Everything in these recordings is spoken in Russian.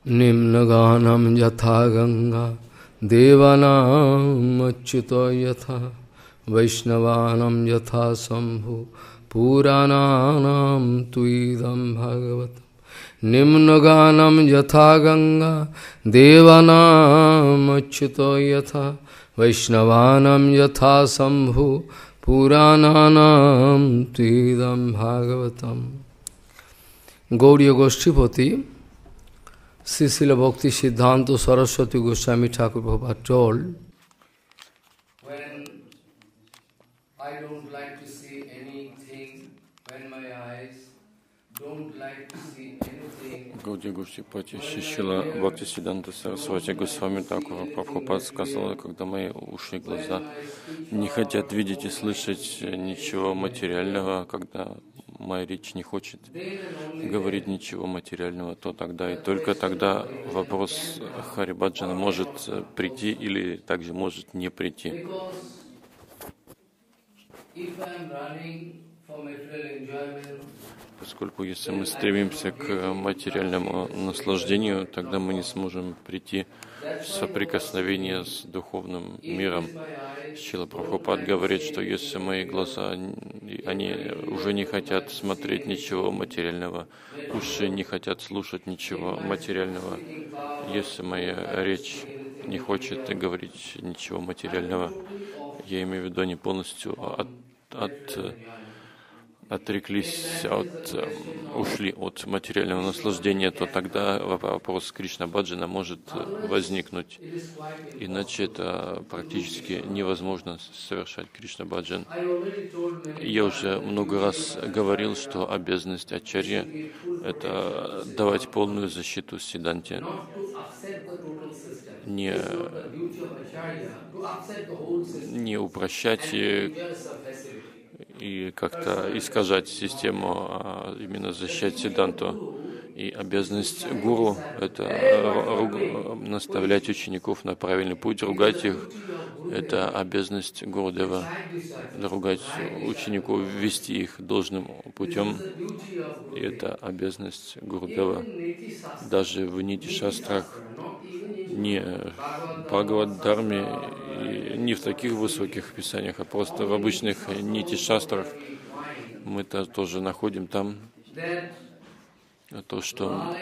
Nimnaganam yatha ganga devanam achyuto yatha Vaishnavanam yatha sambhu purananam tuidam bhagavatam Nimnaganam yatha ganga devanam achyuto yatha Vaishnavanam yatha sambhu purananam tuidam bhagavatam. Gauriya Goshtipati Srila Bhakti Siddhanta Saraswati Goswami Thakur Prabhupada told, when I don't like to see anything, when my eyes don't like to see anything. Гаудия Гошчипати Шишила Бхакти Сиддханта Сарасвати Госвами Тхакур Прабхупад сказал, когда мои уши и глаза не хотят видеть и слышать ничего материального, когда моя речь не хочет говорить ничего материального, то тогда и только тогда вопрос Харибаджана может прийти или также может не прийти. Поскольку если мы стремимся к материальному наслаждению, тогда мы не сможем прийти в соприкосновение с духовным миром. Шрила Прабхупад говорит, что если мои глаза, они уже не хотят смотреть ничего материального, уши не хотят слушать ничего материального, если моя речь не хочет говорить ничего материального, я имею в виду, они полностью ушли от материального наслаждения, то тогда вопрос Кришна Баджана может возникнуть. Иначе это практически невозможно совершать Кришна Баджан. Я уже много раз говорил, что обязанность ачарья — это давать полную защиту Сиддханте, не упрощать и как-то искажать систему, а именно защищать Сиддханту. И обязанность гуру — это наставлять учеников на правильный путь, ругать их. Это обязанность Гурудева — ругать учеников, вести их должным путем. И это обязанность Гурудева. Даже в Нити-шастрах, не в Бхагавад-дхарме и не в таких высоких писаниях, а просто в обычных Нити-шастрах мы тоже находим там то, что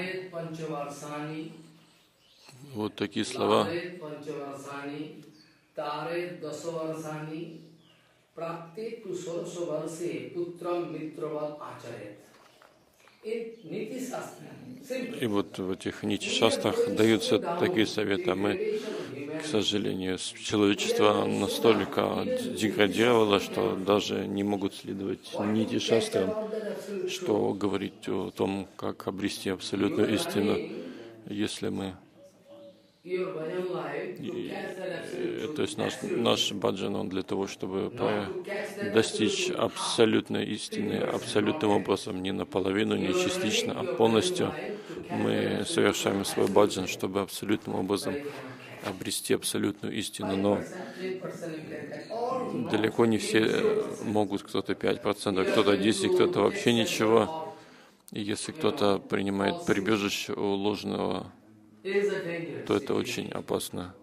вот такие слова. И вот в этих Нити-шастрах даются такие советы, а мы, к сожалению, человечество настолько деградировало, что даже не могут следовать Нити-шастрам, что говорить о том, как обрести абсолютную истину, если мы... То есть наш баджан, он для того, чтобы достичь абсолютной истины, абсолютным образом, не наполовину, не частично, а полностью. Мы совершаем свой баджан, чтобы абсолютным образом обрести абсолютную истину, но далеко не все могут, кто-то 5%, кто-то 10%, кто-то вообще ничего. И если кто-то принимает прибежище у ложного, то это очень опасно.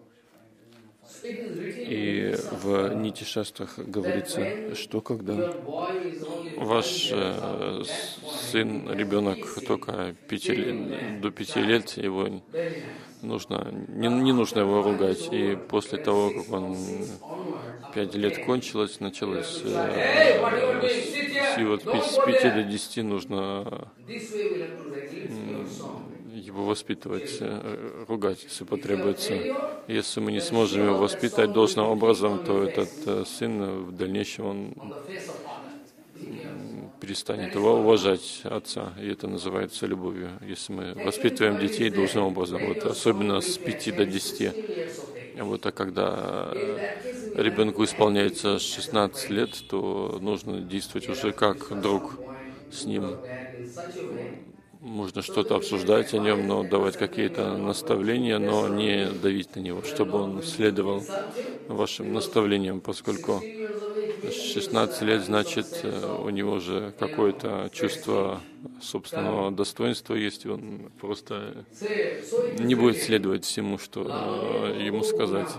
И в Нити-шастрах говорится, что когда ваш сын, ребенок только до 5 лет, его не нужно его ругать. И после того, как он 5 лет кончилось, началось с 5 до 10 нужно его воспитывать, ругать, если потребуется. Если мы не сможем его воспитать должным образом, то этот сын в дальнейшем он перестанет его уважать, отца, и это называется любовью. Если мы воспитываем детей должным образом, вот, особенно с 5 до 10. Вот, а когда ребенку исполняется 16 лет, то нужно действовать уже как друг с ним. Можно что-то обсуждать о нем, но давать какие-то наставления, но не давить на него, чтобы он следовал вашим наставлениям, поскольку 16 лет, значит, у него же какое-то чувство собственного достоинства есть, и он просто не будет следовать всему, что ему сказать.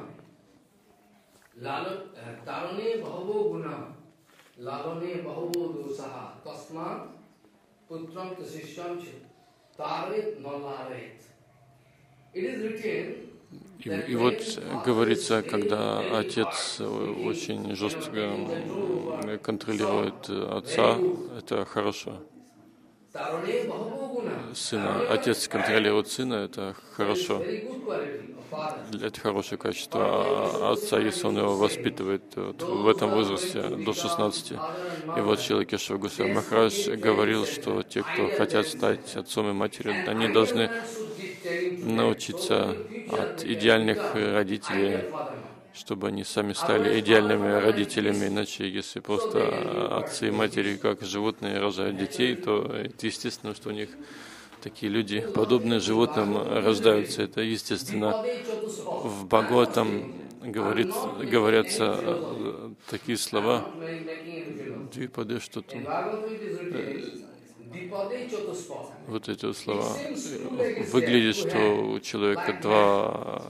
И вот говорится, когда отец очень жестко контролирует отца, это хорошо. Отец контролирует сына, это хорошо. Это хорошее качество. А отца, если он его воспитывает в этом возрасте до 16. И вот Шрила Кешава Госвами Махарадж говорил, что те, кто хотят стать отцом и матерью, они должны научиться от идеальных родителей, чтобы они сами стали идеальными родителями. Иначе, если просто отцы и матери, как животные, рожают детей, то это естественно, что у них такие люди, подобные животным, рождаются. Это естественно. В Бхагаватам говорятся такие слова, двипады, что-то. Вот эти вот слова. Выглядит, что у человека два.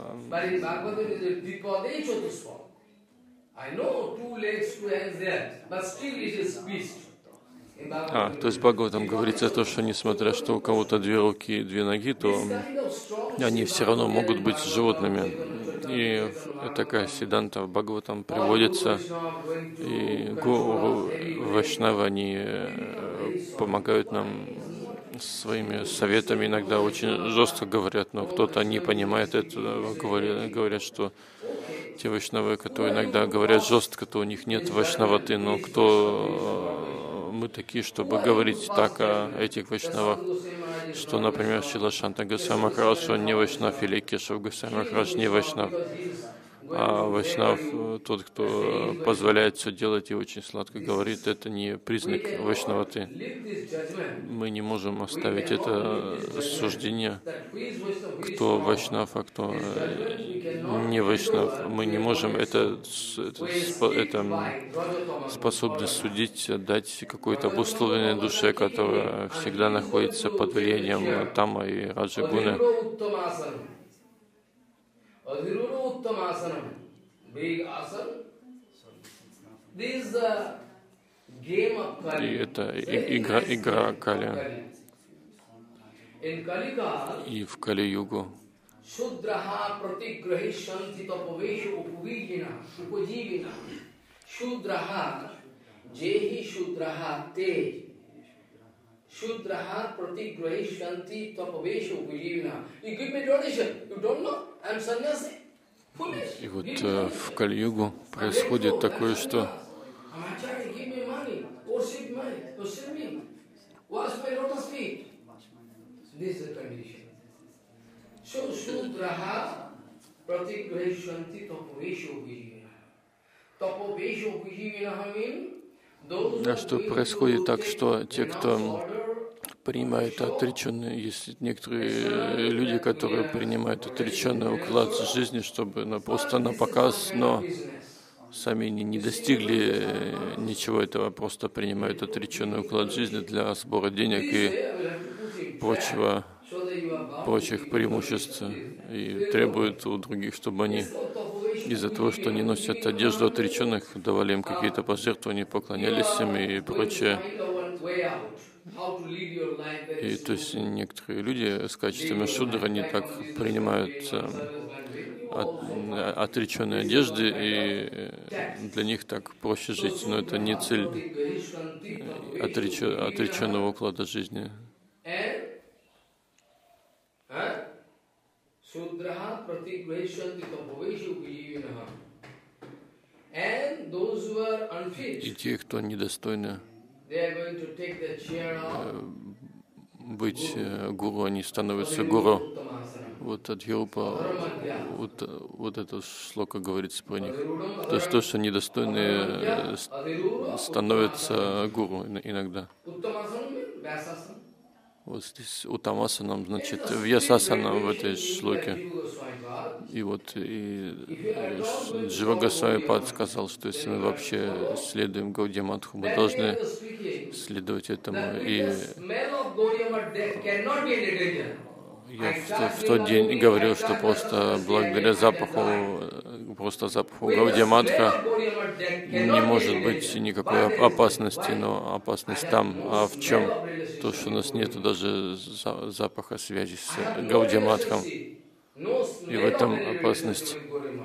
То есть в Бхагаватам говорится то, что несмотря что у кого-то две руки и две ноги, то они все равно могут быть животными. И такая сиддханта в Бхагаватам приводится, и гуру Вайшнавы, они помогают нам своими советами, иногда очень жестко говорят, но кто-то не понимает этого, говорят, что те вайшнавы, которые иногда говорят жестко, то у них нет вайшнаваты, но кто мы такие, чтобы говорить так о этих вайшнавах, что, например, Шрила Шанта Госвами Махарадж, он не вайшнав, или Кешав Госвами Махарадж не вайшнав. А вайшнав, тот, кто позволяет все делать и очень сладко говорит, это не признак вайшнаваты. Мы не можем оставить это суждение, кто вайшнав, а кто не вайшнав. Мы не можем это способность судить, дать какой-то обусловленной душе, которая всегда находится под влиянием тама и раджагуны. И это игра Кали. И в Кали-югу Shudraha pratigrahishyanti tapaveshu upajivina. You give me donation. You don't know? I'm sannyasi. Foolish. И вот в Кали-югу происходит такое, что что происходит так, что те, кто принимают отреченные, есть некоторые люди, которые принимают отреченный уклад жизни, чтобы просто на показ, но сами не достигли ничего этого, просто принимают отреченный уклад жизни для сбора денег и прочих преимуществ, и требуют у других, чтобы они из-за того, что они носят одежду отреченных, давали им какие-то пожертвования, поклонялись им и прочее. И то есть некоторые люди с качествами шудра, они так принимают отреченные одежды, и для них так проще жить. Но это не цель отреченного уклада жизни. И те, кто недостойны быть гуру, они становятся гуру. Вот от Юрупа, вот это шлока говорится про них. То есть то, что недостойные становятся гуру иногда. Вот здесь утамасанам, значит, вьясасанам в этой шлоке. И вот Джива Госвами Пад сказал, что если мы вообще следуем Гаудия Матху, мы должны следовать этому. И я в тот день говорил, что просто благодаря запаху Гаудия Матха не может быть никакой опасности, но опасность там. А в чем? То, что у нас нет даже запаха связи с Гаудия Матхом. И в этом опасность.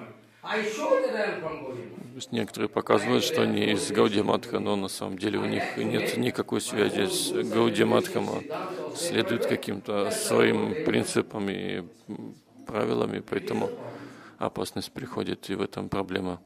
Некоторые показывают, что они из Гаудия Матха, но на самом деле у них нет никакой связи с Гаудия Матхом, а следуют каким-то своим принципам и правилам, поэтому опасность приходит, и в этом проблема.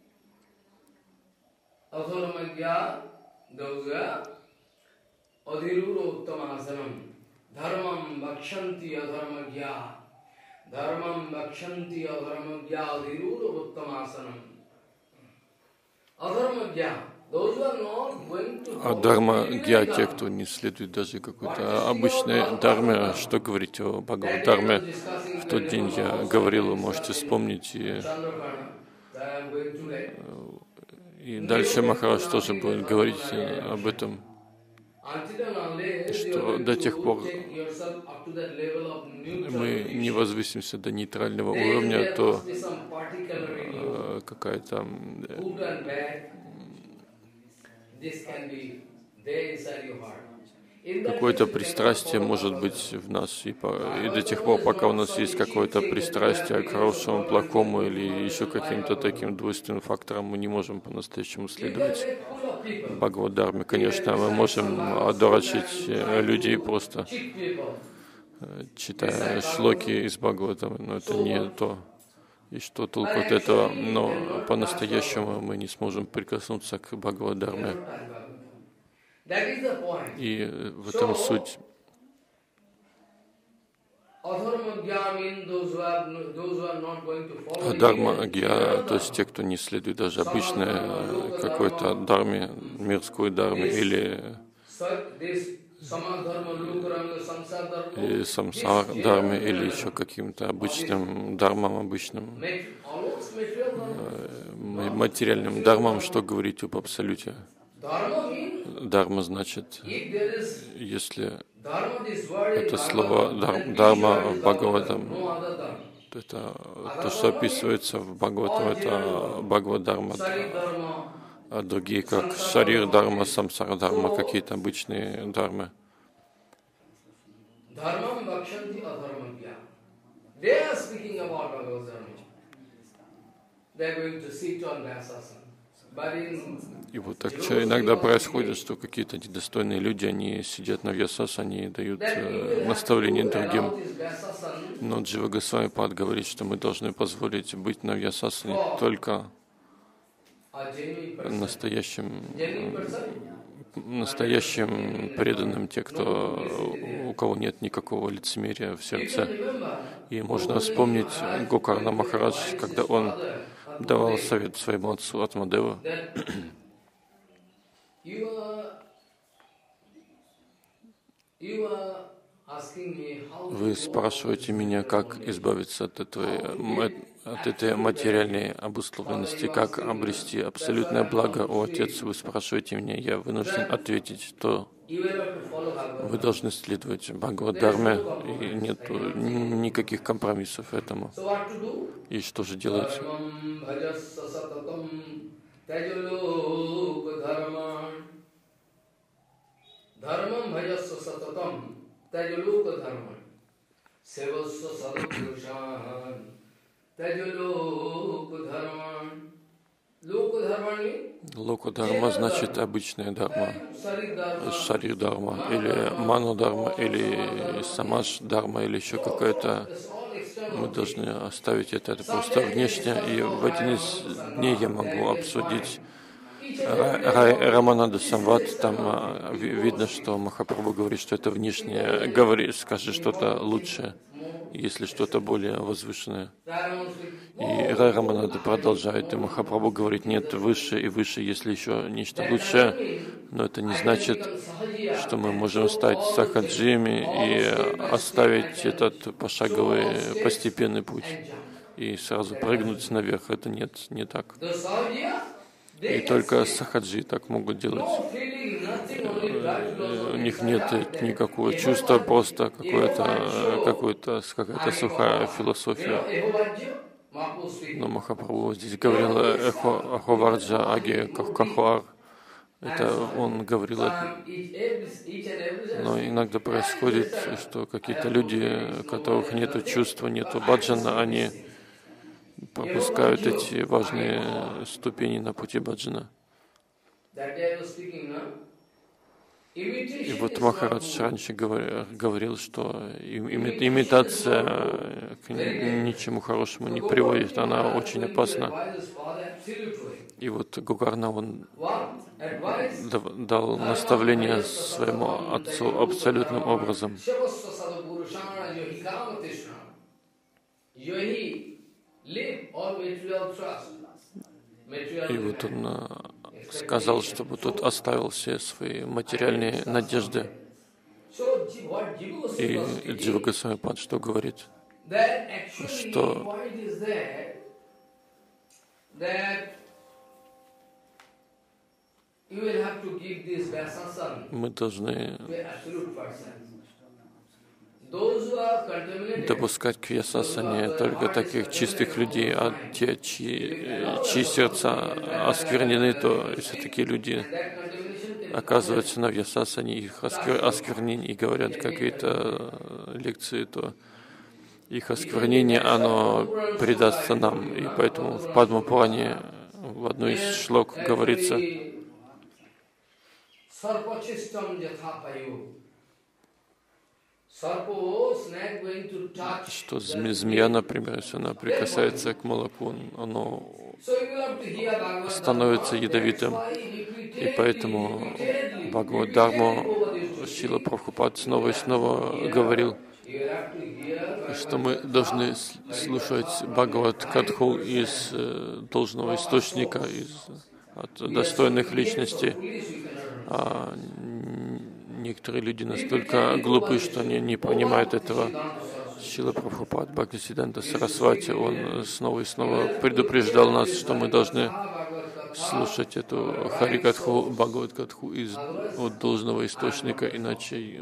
Адхарма-гья, те, кто не следует даже какой-то обычной дхарме, что говорить о Бхагавад-дхарме. В тот день я говорил, вы можете вспомнить, и дальше Махарадж тоже будет говорить об этом, что до тех пор мы не возвысимся до нейтрального уровня, то какая-то какое-то пристрастие может быть в нас, и до тех пор, пока у нас есть какое-то пристрастие к хорошему, плохому или еще каким-то таким двойственным факторам, мы не можем по-настоящему следовать Бхагавад-дхарме. Конечно, мы можем одурачить людей просто читая шлоки из Бхагаватам, но это не то. И что толку от этого? Но по-настоящему мы не сможем прикоснуться к Бхагавад-дхарме. И в этом суть. Адхарма-гья, то есть те, кто не следует даже обычной какой-то дхарме, мирской дхарме или самсар-дхарме, или еще каким-то обычным дхармам, обычным материальным дхармам, что говорить об абсолюте. Дхарма значит, если это слово дхарма в Бхагаватам, то это то, что описывается в Бхагаватам, это Бхагавад-дхарма, а другие как шарир-дхарма, самсара-дхарма, какие-то обычные дхармы. И вот так иногда происходит, что какие-то недостойные люди, они сидят на Вьясас, они дают наставления другим. Но Джива Госвами Пад говорит, что мы должны позволить быть на Вьясасане только настоящим преданным, те, у кого нет никакого лицемерия в сердце. И можно вспомнить Гокарна Махарадж, когда он давал совет своему отцу Атмадеву. Вы спрашиваете меня, как избавиться от этой материальной обусловленности, как обрести абсолютное благо. О, Отец, вы спрашиваете меня, я вынужден ответить, то вы должны следовать Бхагавад-дхарме, и нет никаких компромиссов этому. И что же делать? Dharmam bhajasya satatam tajaloka dharman sevasya sadapurushan tajaloka dharman. Лока-дхарма значит обычная дхарма, шарир-дхарма, или ману-дхарма, или самадж-дхарма, или еще какая-то. Мы должны оставить это просто внешне, и в один из дней я могу обсудить Рамананда Самвад, там видно, что Махапрабху говорит, что это внешнее, скажет что-то лучшее, если что-то более возвышенное. И Рамананда продолжает, и Махапрабху говорит, нет, выше и выше, если еще нечто лучшее, но это не значит, что мы можем стать сахаджиями и оставить этот пошаговый, постепенный путь. и сразу прыгнуть наверх. Это нет, не так. И только сахаджи так могут делать. У них нет никакого чувства, просто какая-то сухая философия. Но Махапрабху здесь говорил Аховарджа Аги Кахуар. Это он говорил, но иногда происходит, что какие-то люди, у которых нет чувства, нет баджана, они пропускают эти важные ступени на пути баджана. И вот Махарадж раньше говорил, что имитация к ничему хорошему не приводит, она очень опасна. И вот Гокарна, он дал наставление своему отцу абсолютным образом. И вот он сказал, чтобы тот оставил все свои материальные надежды. И Джива Госвами Пад что говорит? Что мы должны допускать к Вьясасане только таких чистых людей, а те, чьи сердца осквернены, то если такие люди оказываются на Вьясасане, их осквернение и говорят какие-то лекции, то их осквернение, оно предастся нам. И поэтому в Падма-пуране в одной из шлок говорится, что змея, например, если она прикасается к молоку, оно становится ядовитым. И поэтому Бхагавад-дарму Шрила Прабхупад снова и снова говорил, что мы должны слушать Бхагавад-катху из должного источника, от достойных личностей. А некоторые люди настолько глупы, что они не понимают этого. Шрила Прабхупад Бхактисиддханта Сарасвати, он снова и снова предупреждал нас, что мы должны слушать эту Харикатху, Бхагавад-катху от должного источника, иначе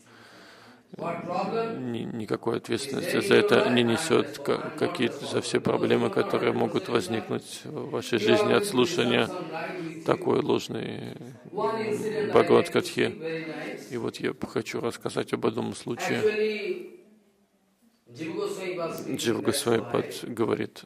никакой ответственности за это не несет, какие-то за все проблемы, которые могут возникнуть в вашей жизни от слушания такой ложной Бхагавад-катхи. И вот я хочу рассказать об одном случае. Джива Госвами Пад говорит,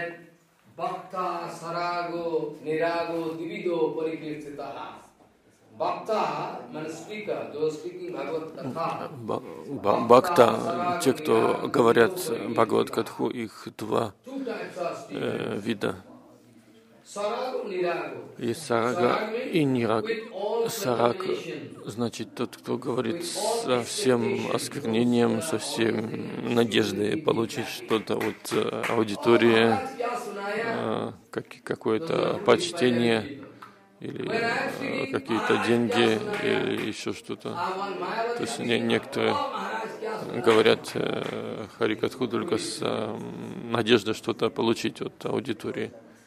Бхакта, те, кто говорят Бхагавад-катху, их два вида. Есть сарага и нирага. Сараг значит тот, кто говорит со всем осквернением, со всем надеждой получить что-то от аудитории, какое-то почтение или какие-то деньги, или еще что-то. То есть некоторые говорят Харикатху только с надеждой что-то получить от аудитории.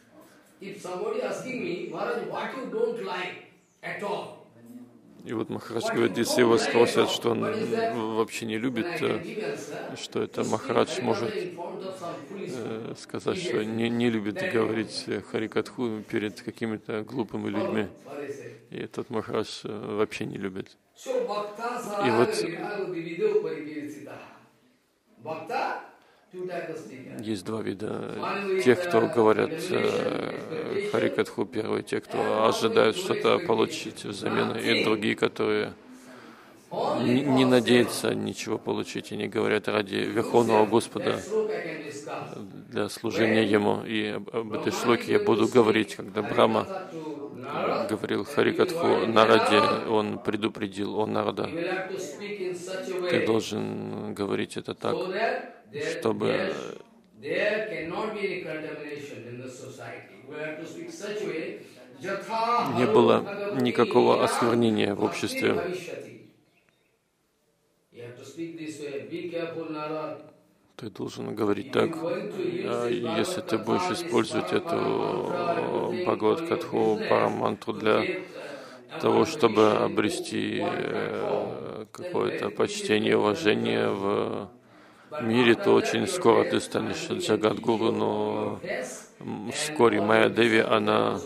И вот Махарадж говорит, если его спросят, что он вообще не любит, что это Махарадж может сказать, что не любит говорить Харикатху перед какими-то глупыми людьми. И этот Махарадж вообще не любит. И вот есть два вида. Тех, кто говорят Харикатху, первые, те, кто ожидают что-то получить взамен, и другие, которые не надеются ничего получить и не говорят ради Верховного Господа для служения Ему. И об этой шлоке я буду говорить, когда Брахма говорил Харикатху Нараде, он предупредил о Нарада. Ты должен говорить это так, чтобы не было никакого осквернения в обществе. ты должен говорить так. А если ты будешь использовать эту Бхагават-катху, парамантру для того, чтобы обрести какое-то почтение и уважение в мире, то очень скоро ты станешь Джагадгуру, но вскоре Майя Деви, она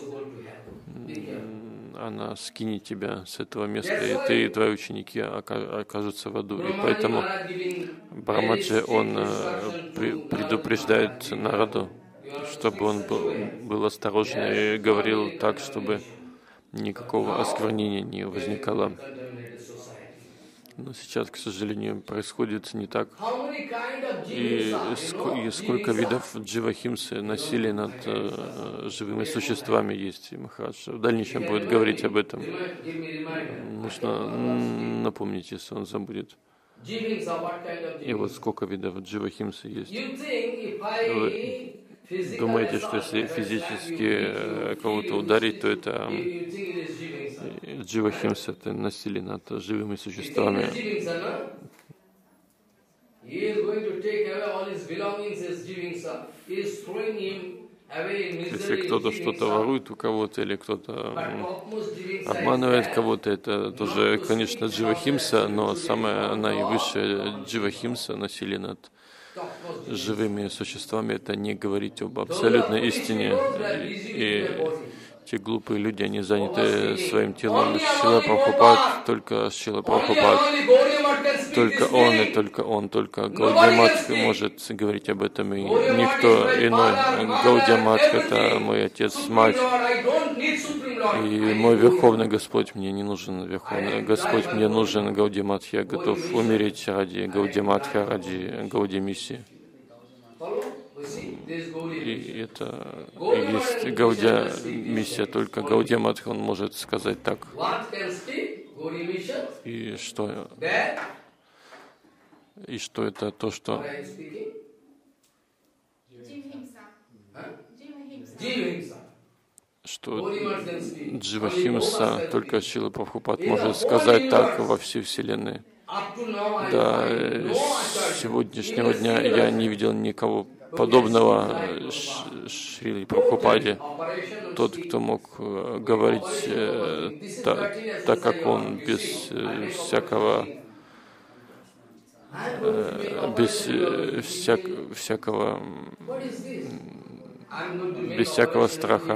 скинет тебя с этого места, и ты и твои ученики окажутся в аду. И поэтому Брамаджи, он предупреждает народу, чтобы он был осторожен и говорил так, чтобы никакого осквернения не возникало. Но сейчас, к сожалению, происходит не так. И сколько видов дживахимсы, насилия над живыми существами есть. И Махарадж в дальнейшем будет говорить об этом. Нужно напомнить, если он забудет. И вот сколько видов дживахимсы есть. Вы думаете, что если физически кого-то ударить, то это дживахимса, это насилие над живыми существами. Если кто-то что-то ворует у кого-то или кто-то обманывает кого-то, это тоже, конечно, дживахимса, но самая наивысшая дживахимса, насилие над живыми существами, это не говорить об абсолютной истине. И те глупые люди, они заняты своим телом. Шрила Прабхупад, только Шрила Прабхупад, только Гаудия Матх может говорить об этом, и никто иной. Гаудия Матх — это мой отец, мать, и мой Верховный Господь мне не нужен. Верховный Господь мне нужен. Гаудия Матх, я готов умереть ради Гаудия Матха, ради Гаудия Миссии. И это есть Гаудия Миссия, только Гаудия Матх, он может сказать так. И что это то, что дживахимса, только Шрила Прабхупад может сказать так во всей Вселенной. До сегодняшнего дня я не видел никого подобного Шриле Прабхупаде. Тот, кто мог говорить так, как он, без всякого страха.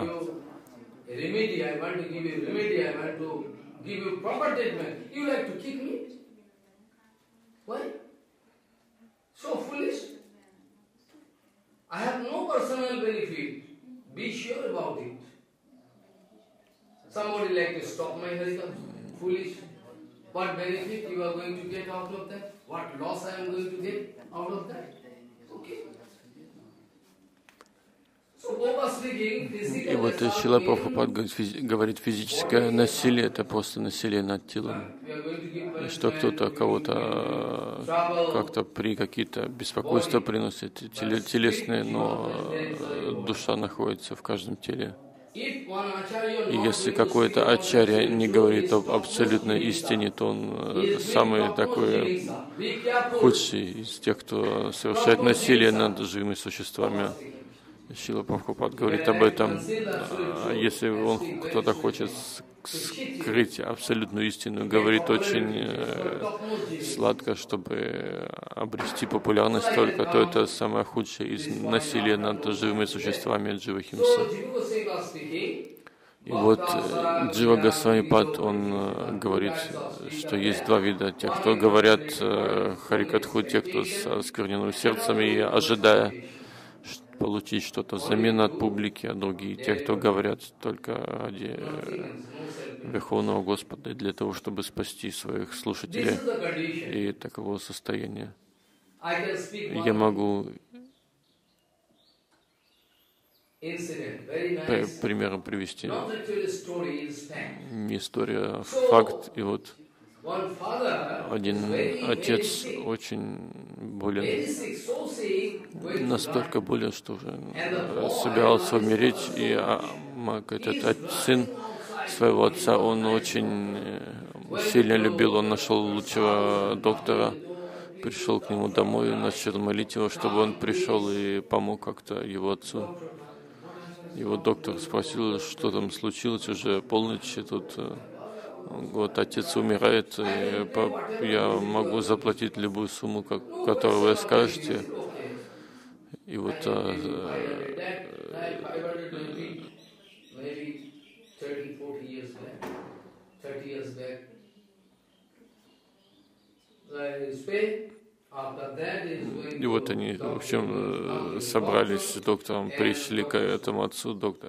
I have no personal benefit. Be sure about it. Somebody like to stop my husband. Foolish. What benefit you are going to get out of that? What loss I am going to get out of that? Okay. И вот Шрила Прабхупад говорит, физическое насилие — это просто насилие над телом. И что кто-то кого-то как-то при какие-то беспокойства приносит телесные, но душа находится в каждом теле. И если какой-то ачарья не говорит об абсолютной истине, то он самый такой худший из тех, кто совершает насилие над живыми существами. Шрила Прабхупад говорит об этом. Если кто-то хочет скрыть абсолютную истину, говорит очень сладко, чтобы обрести популярность только, то это самое худшее из насилия над живыми существами дживахимса. И вот Джива Госвами Пад, он говорит, что есть два вида. Те, кто говорят Харикатху, те, кто с оскверненным сердцем и ожидая получить что-то взамен от публики, а другие, те, кто говорят только ради Верховного Господа, для того, чтобы спасти своих слушателей. И таково состояние. Я могу примером привести. Не история, а факт. И вот один отец очень болен, настолько болен, что уже собирался умереть, и этот сын своего отца, он очень сильно любил, он нашел лучшего доктора, пришел к нему домой и начал молить его, чтобы он пришел и помог как-то его отцу. Его доктор спросил, что там случилось, уже полночь, и тут вот отец умирает, и я могу заплатить любую сумму, которую вы скажете. И вот и вот они, в общем, собрались с доктором, пришли к этому отцу.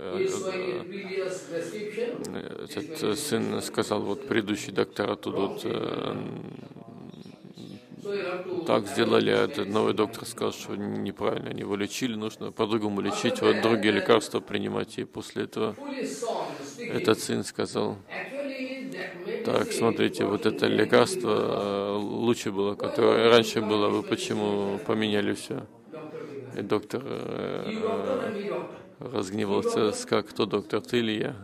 Этот сын сказал, вот предыдущий доктора тут вот так сделали, а этот новый доктор сказал, что неправильно они его лечили, нужно по-другому лечить, вот другие лекарства принимать. И после этого этот сын сказал: так, смотрите, вот это лекарство лучше было, которое раньше было, вы почему поменяли все? И доктор разгневался, сказал: кто доктор, ты или я?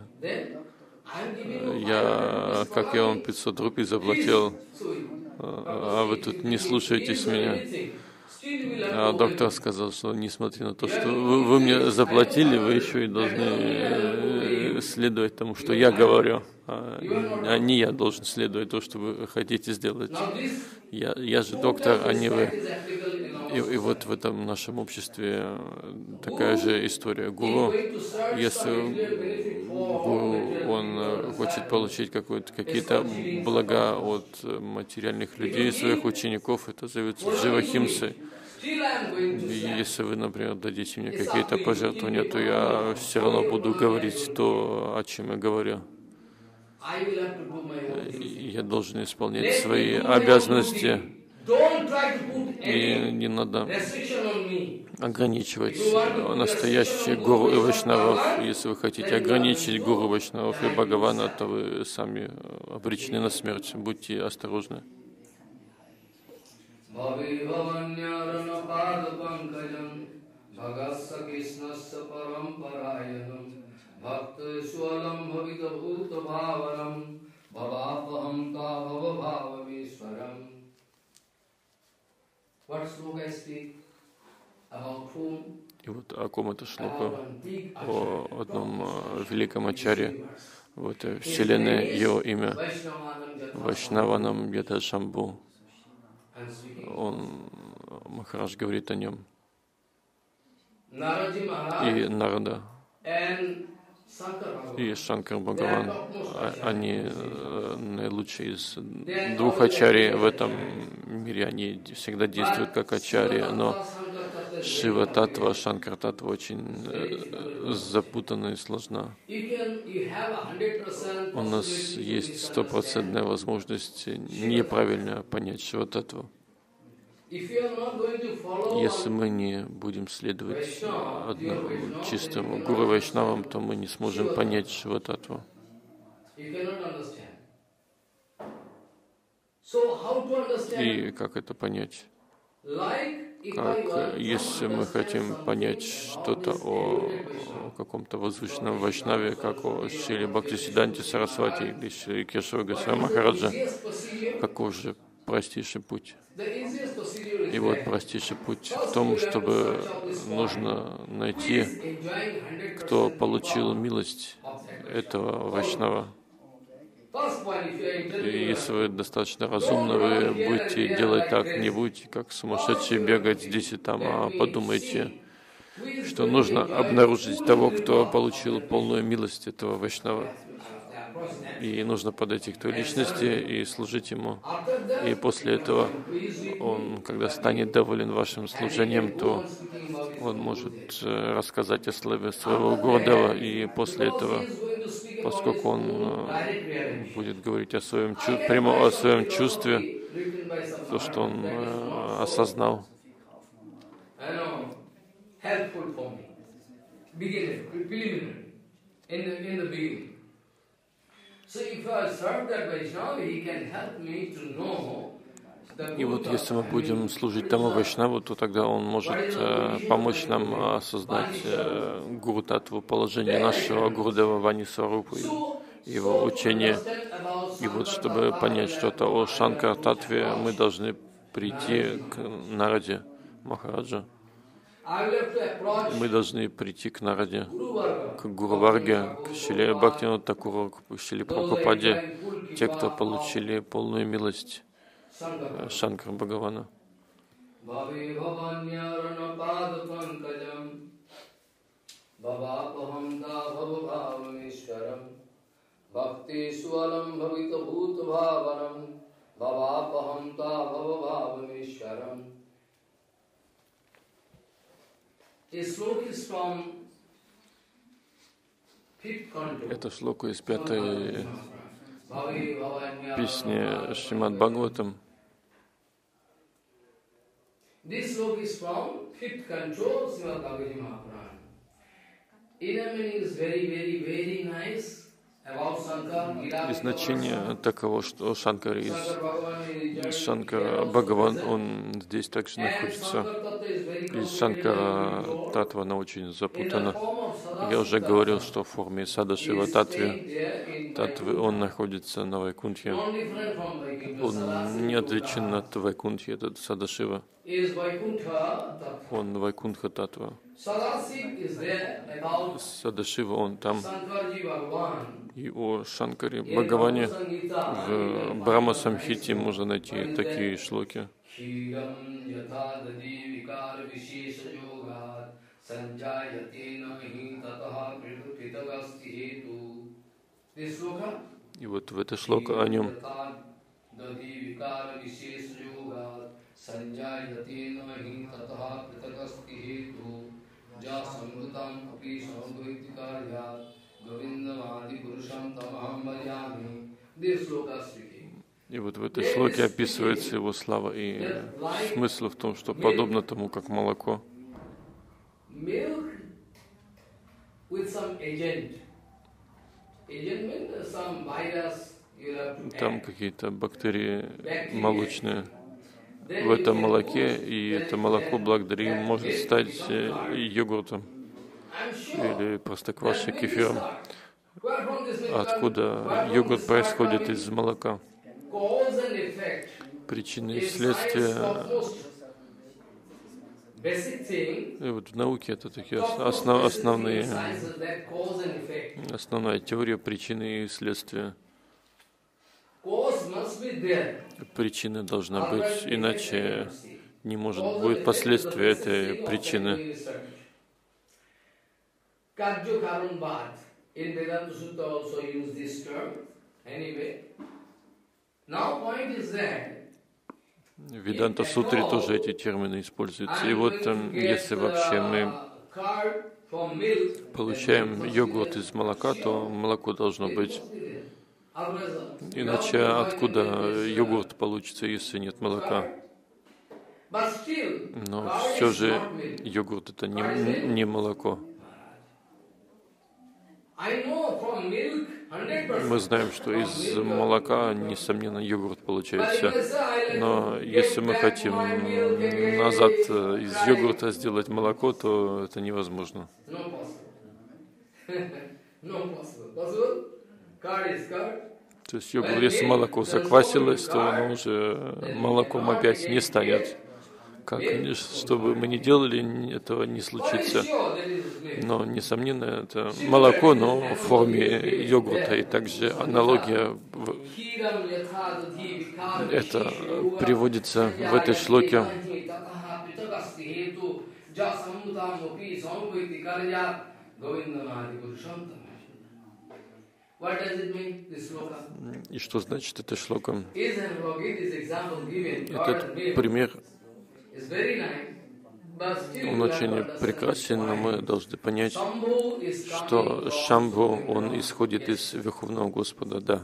Как я вам 500 рупий заплатил, а вы тут не слушаетесь меня. А доктор сказал, что несмотря на то, что вы мне заплатили, вы еще и должны следовать тому, что я говорю, а не я должен следовать то, что вы хотите сделать. Я же доктор, а не вы. И вот в этом нашем обществе такая же история. Гуру, если гуру, он хочет получить какие-то блага от материальных людей, своих учеников, это зовется дживахимсой. Если вы, например, дадите мне какие-то пожертвования, то я все равно буду говорить то, о чем я говорю. Я должен исполнять свои обязанности. И не надо ограничивать настоящих гуру и вайшнавов. Если вы хотите ограничить гуру, вайшнавов и Бхагавана, то вы сами обречены на смерть. Будьте осторожны. И вот о ком это шлока? О одном великом ачарье в этой вселенной, его имя Вайшнаванам Ядашамбу. Махарадж говорит о нем. И Нарада, и Шанкар Бхагаван, они наилучшие из двух ачарьи в этом мире. Они всегда действуют как ачарьи, но Шива Татва, Шанкар Татва очень запутана и сложна. У нас есть 100% возможность неправильно понять Шива Татву. Если мы не будем следовать одному чистому гуру вайшнавам, то мы не сможем понять Шива Татву. И как это понять? Как, если мы хотим понять что-то о каком-то возвышенном вайшнаве, как о Шриле Бхактисиддханте Сарасвати или Шри Кешава Госвами Махараджа, какой же простейший путь? И вот простейший путь в том, чтобы нужно найти, кто получил милость этого вайшнава. И если вы достаточно разумны, вы будете делать так, не будете как сумасшедшие бегать здесь и там, а подумайте, что нужно обнаружить того, кто получил полную милость этого вайшнава. И нужно подойти к той личности и служить ему. И после этого он, когда станет доволен вашим служением, то он может рассказать о славе своего Гурудева. И после этого, поскольку он будет говорить о своем чувстве, то, что он осознал. И вот если мы будем служить тому вайшнаву, то тогда он может помочь нам осознать Гуру Татву, положение нашего Гурудева Вани Сварупы, его учения. И вот чтобы понять что-то о Шанкар Татве, мы должны прийти к Нараде Махараджа. Мы должны прийти к Нараде, к Гуру Варге, к Шриле Бхактивинода Тхакуру, к Шриле Прабхупаде, те, кто получили полную милость Шанкара Бхагавана. Bhakti Swalam Bhavita Bhuta Bhavanam Bhavapahamta Bhavavamishwaram. Это шлока из 5-й песни Шримад Бхагаватам. This sloka is from 5th canto Srimad Bhagavad Mahapuran. Inner meaning is very nice. И значение таково, что Шанкара Бхагаван, он здесь также находится. И Шанкара Татва, она очень запутана. Я уже говорил, что в форме Садашива Татвы он находится на Вайкунтхе. Он не отличен от Вайкунтхи, этот Садашива. Он Вайкунтха Татва. Садашива, он там. И о Шанкаре Бхагаване в Брахма Самхите можно найти такие шлоки. И вот в этой шлоке о нем. И вот в этой шлоке описывается его слава, и смысл в том, что подобно тому, как молоко, там какие-то бактерии молочные в этом молоке, и это молоко благодаря им может стать йогуртом или простоквашей, кефиром. Откуда йогурт происходит из молока? Причины и следствия. И вот в науке это такие основная теория причины и следствия. Причина должна быть, иначе не может быть последствия этой причины. In Vedanta Sutta also use this term. Anyway, now point is that в Веданта Сутре тоже эти термины используются. И вот если вообще мы получаем йогурт из молока, то молоко должно быть. Иначе откуда йогурт получится, если нет молока? Но все же йогурт это не молоко. Мы знаем, что из молока, несомненно, йогурт получается. Но если мы хотим назад из йогурта сделать молоко, то это невозможно. То есть йогурт, если молоко заквасилось, то оно уже молоком опять не станет. Как, что бы мы ни делали, этого не случится. Но, несомненно, это молоко, но в форме йогурта. И также аналогия, это приводится в этой шлоке. И что значит это шлока? Этот пример, он очень прекрасен, но мы должны понять, что Шамбху, он исходит из Верховного Господа, да.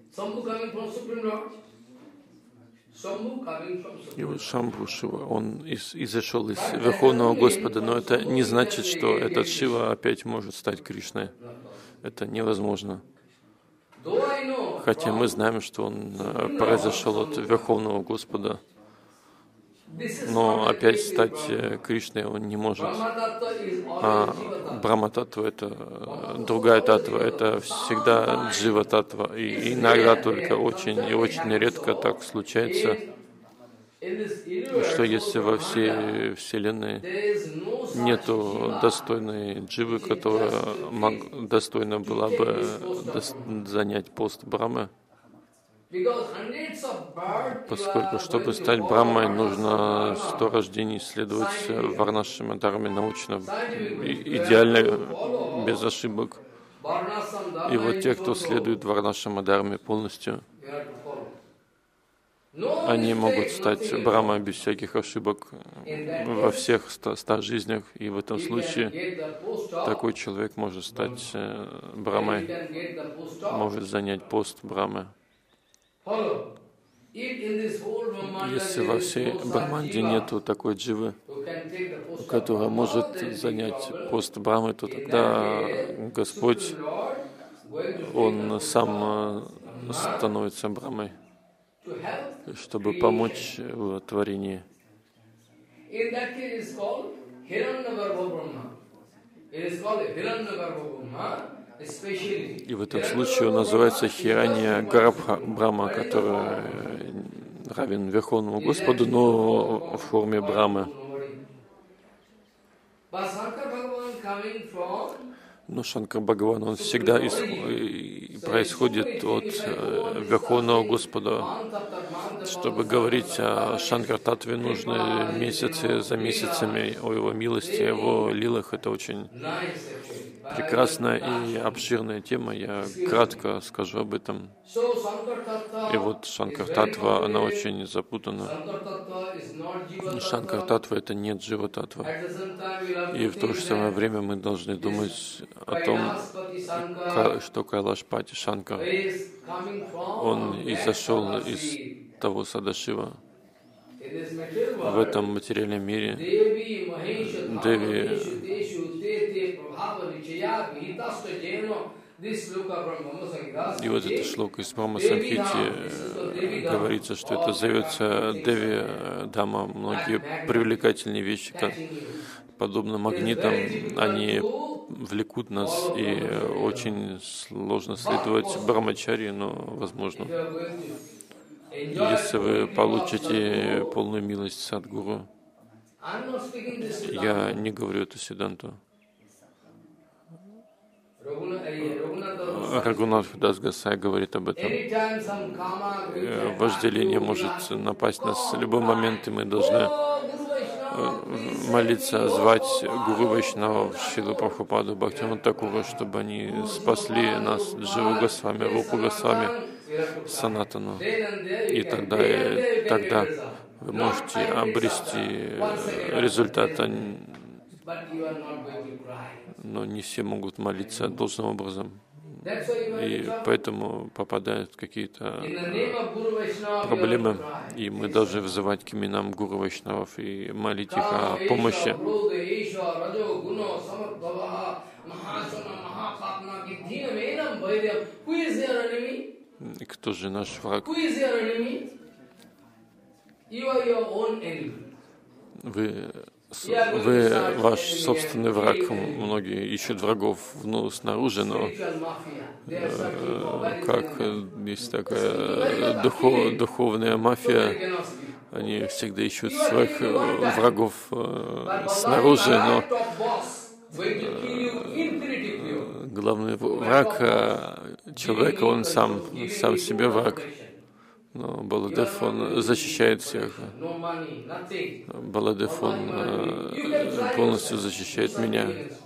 И вот Шамбху Шива, он изошел из Верховного Господа, но это не значит, что этот Шива опять может стать Кришной. Это невозможно. Хотя мы знаем, что он произошел от Верховного Господа, но опять стать Кришной он не может. А Брахма-татва — это другая татва, это всегда джива-татва. И иногда только очень и очень редко так случается, что если во всей Вселенной нету достойной дживы, которая достойна была бы занять пост Брахмы, поскольку, чтобы стать Брахмой, нужно 100 рождений следовать Варнашрама дхарме научно, идеально, без ошибок. И вот те, кто следует Варнашрама дхарме полностью, они могут стать Брахмой без всяких ошибок во всех 100 жизнях. И в этом случае такой человек может стать Брахмой, может занять пост Брахмы. Если во всей Брахманде нету такой дживы, которая может занять пост Брахмы, то тогда Господь, Он сам становится Брахмой, чтобы помочь в творении. И в этом случае он называется Хиранья Гарбха Брахма, который равен Верховному Господу, но в форме Брахмы. Но Шанкар Бхагаван, он всегда происходит от Верховного Господа. Чтобы говорить о Шанкар-татве, нужны месяцы за месяцами, о Его милости, о Его лилах. Это очень прекрасная и обширная тема. Я кратко скажу об этом. И вот Шанкар-татва, она очень запутана. Шанкар-татва — это не Джива-татва. И в то же самое время мы должны думать о том, что Кайлашпати Шанкар, он изошел из того Садашива. В этом материальном мире Деви и вот эта шлока из Брахма Самхити говорится, что это зовется Деви Дама. Многие привлекательные вещи, как подобно магнитам, они влекут нас, и очень сложно следовать Брахмачарье, но возможно. Если вы получите полную милость Садгуру, я не говорю это Сиддханту. Рагунат Дас Госай говорит об этом. Вожделение может напасть на нас в любой момент, и мы должны молиться, звать Гуру Вайшнава, Шрилу Прабхупаду, Бхактивинода Такура, чтобы они спасли нас, Дживу Госвами, Рупу Госвами, Санатану. И тогда вы можете обрести результат, но не все могут молиться должным образом. И поэтому попадают какие-то проблемы, и мы должны вызывать к именам Гуру Вайшнавов и молить их о помощи. Кто же наш враг? Вы ваш собственный враг. Многие ищут врагов снаружи, но как есть такая духовная мафия, они всегда ищут своих врагов снаружи, но главный враг человека, он сам себе враг. Но Баладев, он защищает всех. Баладев, он полностью защищает меня.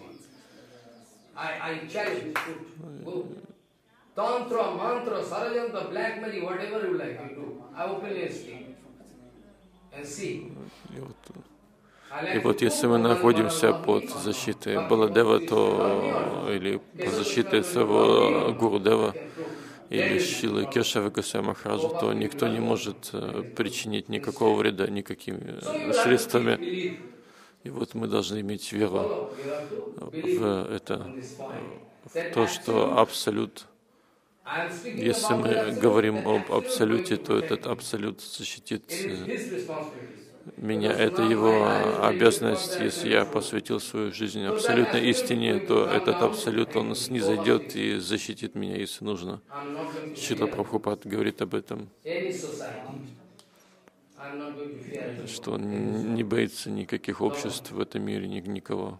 И вот если мы находимся под защитой Баладева, то или под защитой своего Гурудева, или Шилы Кешавы Госвами Махараджа, то никто не может причинить никакого вреда никакими средствами. И вот мы должны иметь веру в это, в то, что Абсолют. Если мы говорим об Абсолюте, то этот Абсолют защитит меня. Это его обязанность. Если я посвятил свою жизнь абсолютной истине, то этот Абсолют, он снизойдет и защитит меня, если нужно. Шрила Прабхупад говорит об этом. что он не боится никаких обществ в этом мире, никого.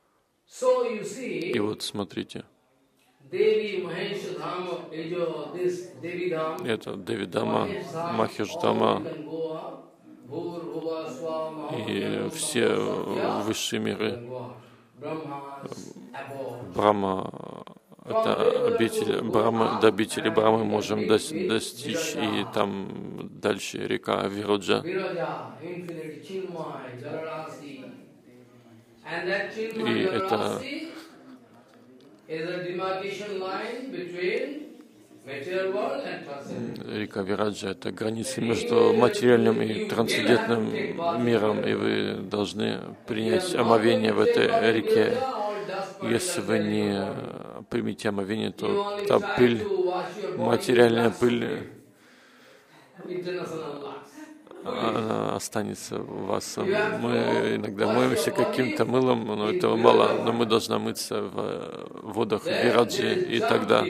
И вот смотрите, это Девидама, Махештама и все высшие миры. Брахма — это обитель Брахмы, до обители Брахмы можем достичь, и там дальше река Вираджа. И это река Вираджа — это граница между материальным и трансцендентным миром, и вы должны принять омовение в этой реке. Если вы не примете омовение, то та пыль, материальная пыль, она останется у вас. Мы иногда моемся каким-то мылом, но этого мало, но мы должны мыться в водах Вираджи, и тогда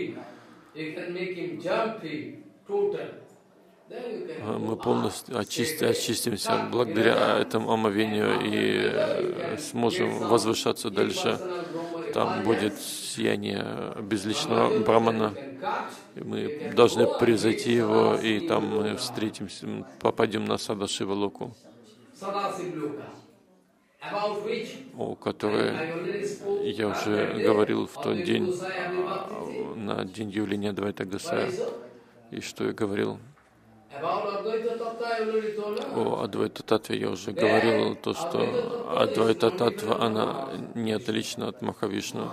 мы полностью очистимся благодаря этому омовению и сможем возвышаться дальше. Там будет сияние безличного Брамана, и мы должны превзойти его, и там мы встретимся, попадем на Садашива Локу, о которой я уже говорил в тот день, на день явления Адвайта Госая. И что я говорил? О Адвайта Татве я уже говорил, то, что Адвайта Татва, она не отлична от Махавишну.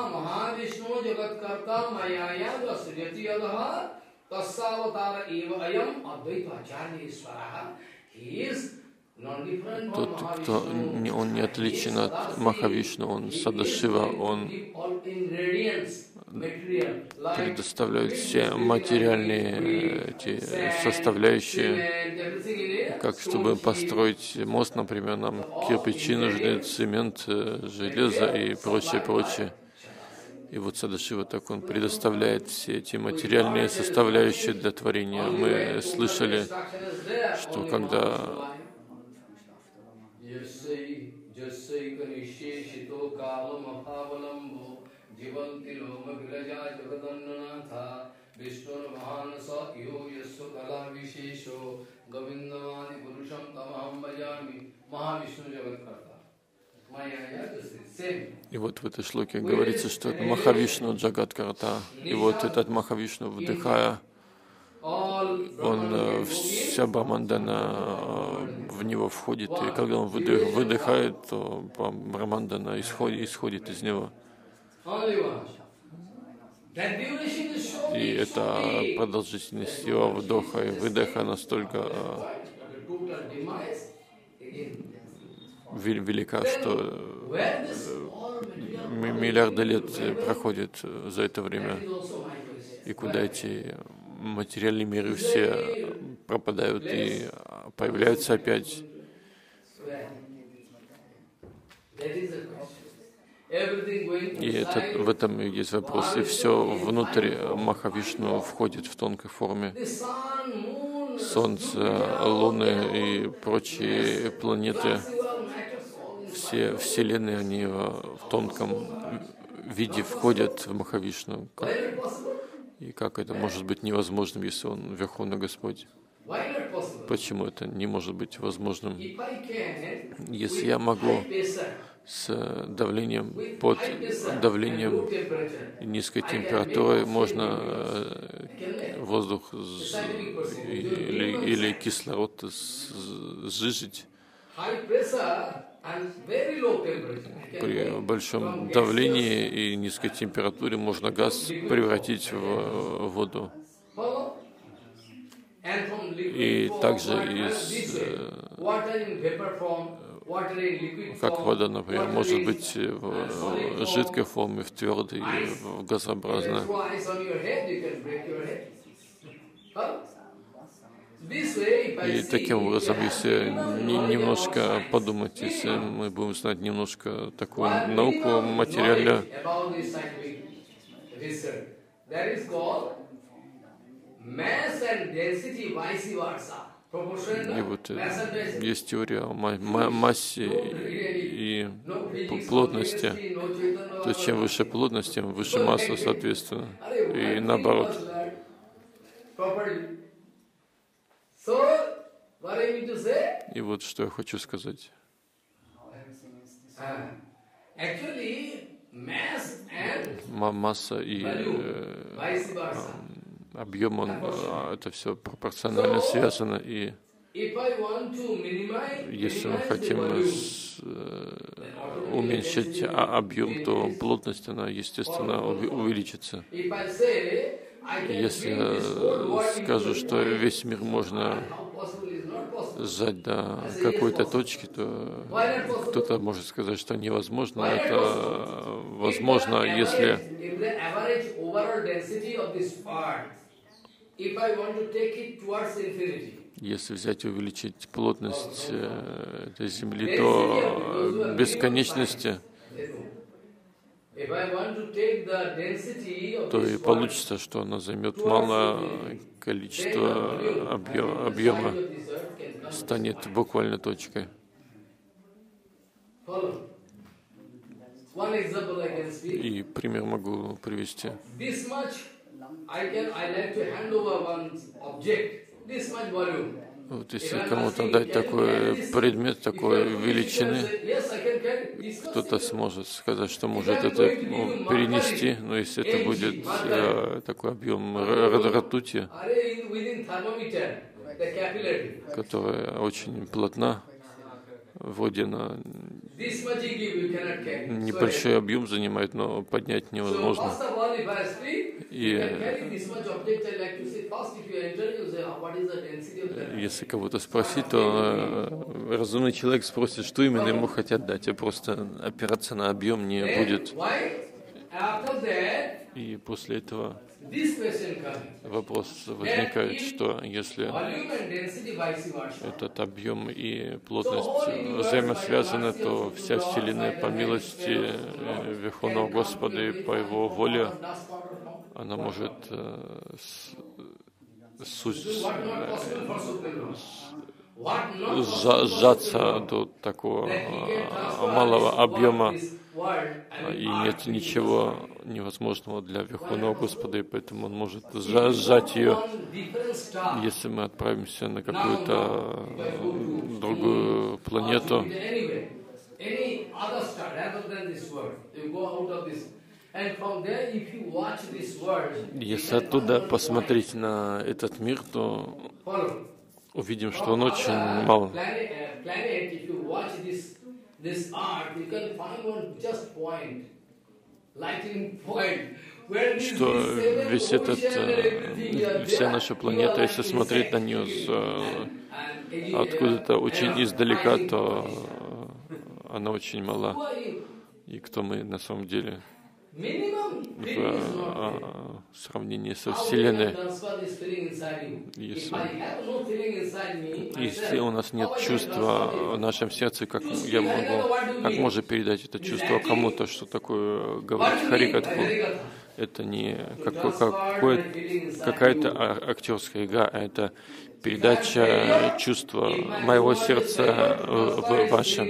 Тот, кто он не отличен от Махавишну, он Садашива, он предоставляет все материальные эти составляющие, как чтобы построить мост, например, нам кирпичи нужны, цемент, железо и прочее, прочее. И вот Садашива так он предоставляет все эти материальные составляющие для творения. Мы слышали, что когда и вот в этой шлоке говорится, что это Махавишну Джагат-карта. И вот этот Махавишну, вдыхая, он, вся Брамандана в него входит, и когда он выдыхает, то Брамандана исходит из него. И эта продолжительность его вдоха и выдоха настолько велика, что миллиарды лет проходят за это время, и куда эти материальные миры все пропадают и появляются опять. И в этом есть вопрос. И все внутрь Махавишну входит в тонкой форме. Солнце, Луны и прочие планеты, все вселенные, они в тонком виде входят в Махавишну. И как это может быть невозможным, если он Верховный Господь? Почему это не может быть возможным? Если я могу с давлением, под давлением низкой температуры, можно воздух или кислород сжижить. При большом давлении и низкой температуре можно газ превратить в воду. И также как вода, например, может быть в жидкой форме, в твердой, в газообразной. И таким образом, если немножко подумать, если мы будем знать немножко такую науку материальную, И вот есть теория о массе и плотности. То есть чем выше плотность, тем выше масса, соответственно. И наоборот. И вот что я хочу сказать. Масса и объем, это все пропорционально связано. И если мы хотим уменьшить объем, то плотность, она, естественно, увеличится. Если я скажу, что весь мир можно сжать до какой-то точки, то кто-то может сказать, что невозможно. Это возможно, если взять и увеличить плотность этой Земли до бесконечности, то и получится, что она займет малое количество объема, станет буквально точкой. И пример могу привести. Вот если кому-то дать такой предмет, такой величины, кто-то сможет сказать, что может это перенести, но если это будет такой объем ртути, которая очень плотна, в воде она небольшой объем занимает, но поднять невозможно. И если кого-то спросить, то разумный человек спросит, что именно ему хотят дать, а просто опираться на объем не будет. И после этого вопрос возникает, что если этот объем и плотность взаимосвязаны, то вся Вселенная по милости Верховного Господа и по Его воле, она может сжаться до такого малого объема, и нет ничего невозможного для Верховного Господа, и поэтому Он может сжать ее. Если мы отправимся на какую-то другую планету, если оттуда посмотреть на этот мир, то увидим, что он очень мал. Что весь вся наша планета, если смотреть на нее откуда-то очень издалека, то она очень мала. И кто мы на самом деле в сравнении со Вселенной? Если у нас нет чувства в нашем сердце, как можно передать это чувство кому-то, что такое говорить Харикатху? Это не какая-то актерская игра, а это передача чувства моего сердца в вашем.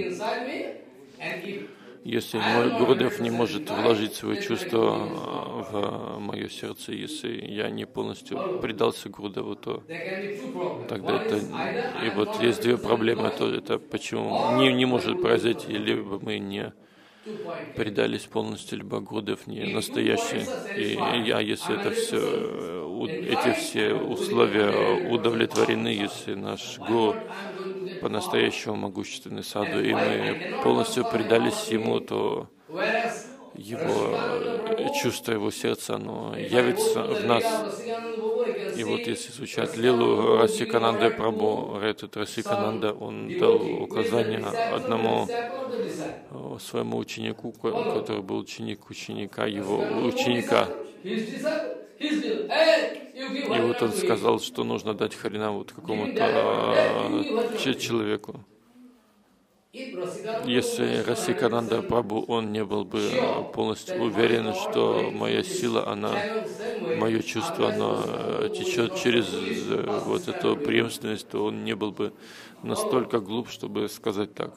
Если мой Гурудев не может вложить свои чувства в мое сердце, если я не полностью предался Гурудеву, то тогда это... И вот есть две проблемы, то это почему не может произойти, либо мы не предались полностью, либо Гурудев не настоящий. И если это эти все условия удовлетворены, если наш Гуру по-настоящему могущественный саду, и мы полностью предались ему, то его чувство, его сердце, оно явится в нас. И вот если изучать Лилу Расикананды Прабху, этот Расикананда, он дал указание одному своему ученику, который был ученик ученика, его ученика. И вот он сказал, что нужно дать Харинам вот какому-то человеку. Если Расикананда Прабху, он не был бы полностью уверен, что моя сила, мое чувство, оно течет через вот эту преемственность, то он не был бы настолько глуп, чтобы сказать так.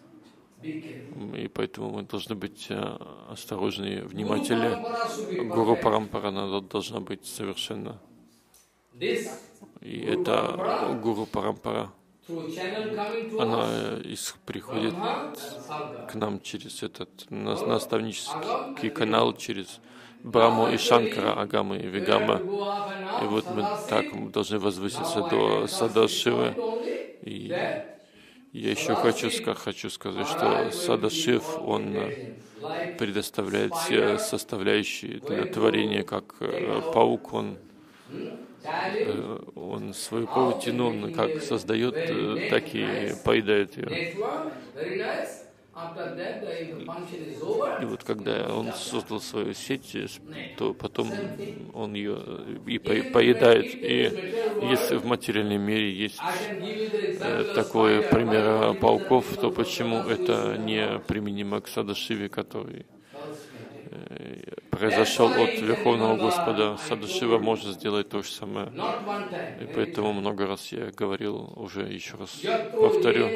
И поэтому мы должны быть осторожны, внимательны. Гуру Парампара должна быть совершенно. И это Гуру Парампара. Она приходит к нам через этот наставнический канал, через Брахму и Шанкара, Агамы и Вигама. И вот мы так должны возвыситься до Садашивы. И я еще хочу сказать, что Садашив, он предоставляет все составляющие для творения, как паук, он свою паутину как создает, так и поедает ее. И вот когда он создал свою сеть, то потом он ее и поедает. И если в материальном мире есть такой пример пауков, то почему это не применимо к Садашиве, который произошел от Верховного Господа? Садашива может сделать то же самое. И поэтому много раз я говорил, уже еще раз повторю,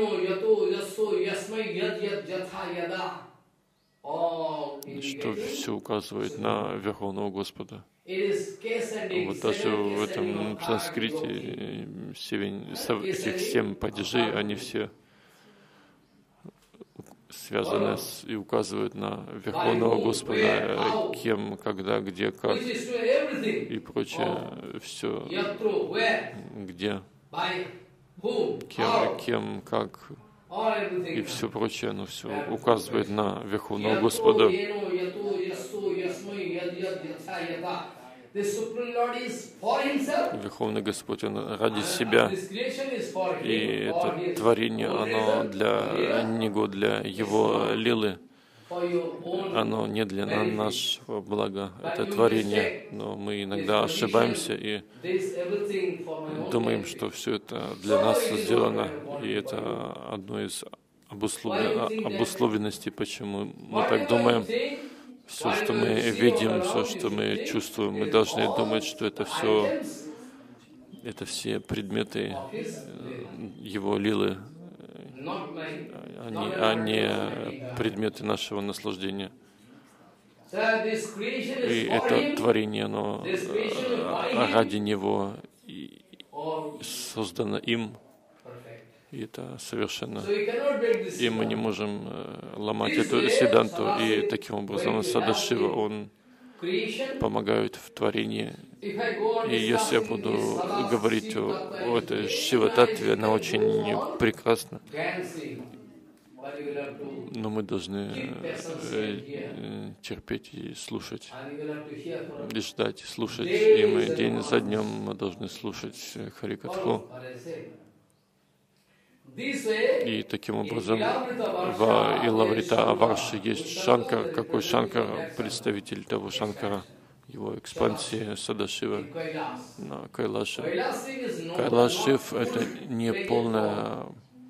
что все указывает на Верховного Господа. Вот даже в этом санскрите этих 7 падежей, они все связаны и указывают на Верховного Господа, кем, когда, где, как и прочее, все, где, кем, как и все прочее, оно все указывает на Верховного Господа. Верховный Господь, Он ради себя, и это творение, оно для Него, для Его лилы, оно не для нашего блага, это творение, но мы иногда ошибаемся и думаем, что все это для нас сделано, и это одно из обусловленностей, почему мы так думаем. Все, что мы видим, все, что мы чувствуем, мы должны думать, что это все предметы Его лилы, а не предметы нашего наслаждения. И это творение, оно ради Него создано им. И это совершенно. И мы не можем ломать эту сиданту. И таким образом Садашива, он помогает в творении. И если я буду говорить о этой Шива-татве, она очень прекрасна. Но мы должны терпеть и слушать, и ждать, и слушать. И мы день за днем мы должны слушать Харикатху. И таким образом в Илаврита Аварши есть Шанкар. Какой Шанкар? Представитель того Шанкара, его экспансии Садашива на Кайлаше. Кайлашив — это не полное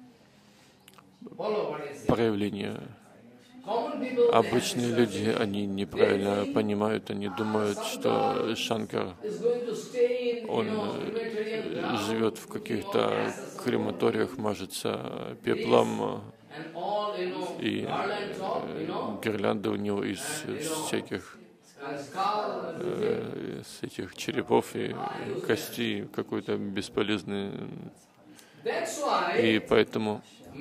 проявление. Обычные люди, они неправильно понимают, они думают, что Шанкар, он живет в каких-то крематориях, мажется пеплом, и гирлянды у него из всяких с этих черепов и костей, какой-то бесполезный. И поэтому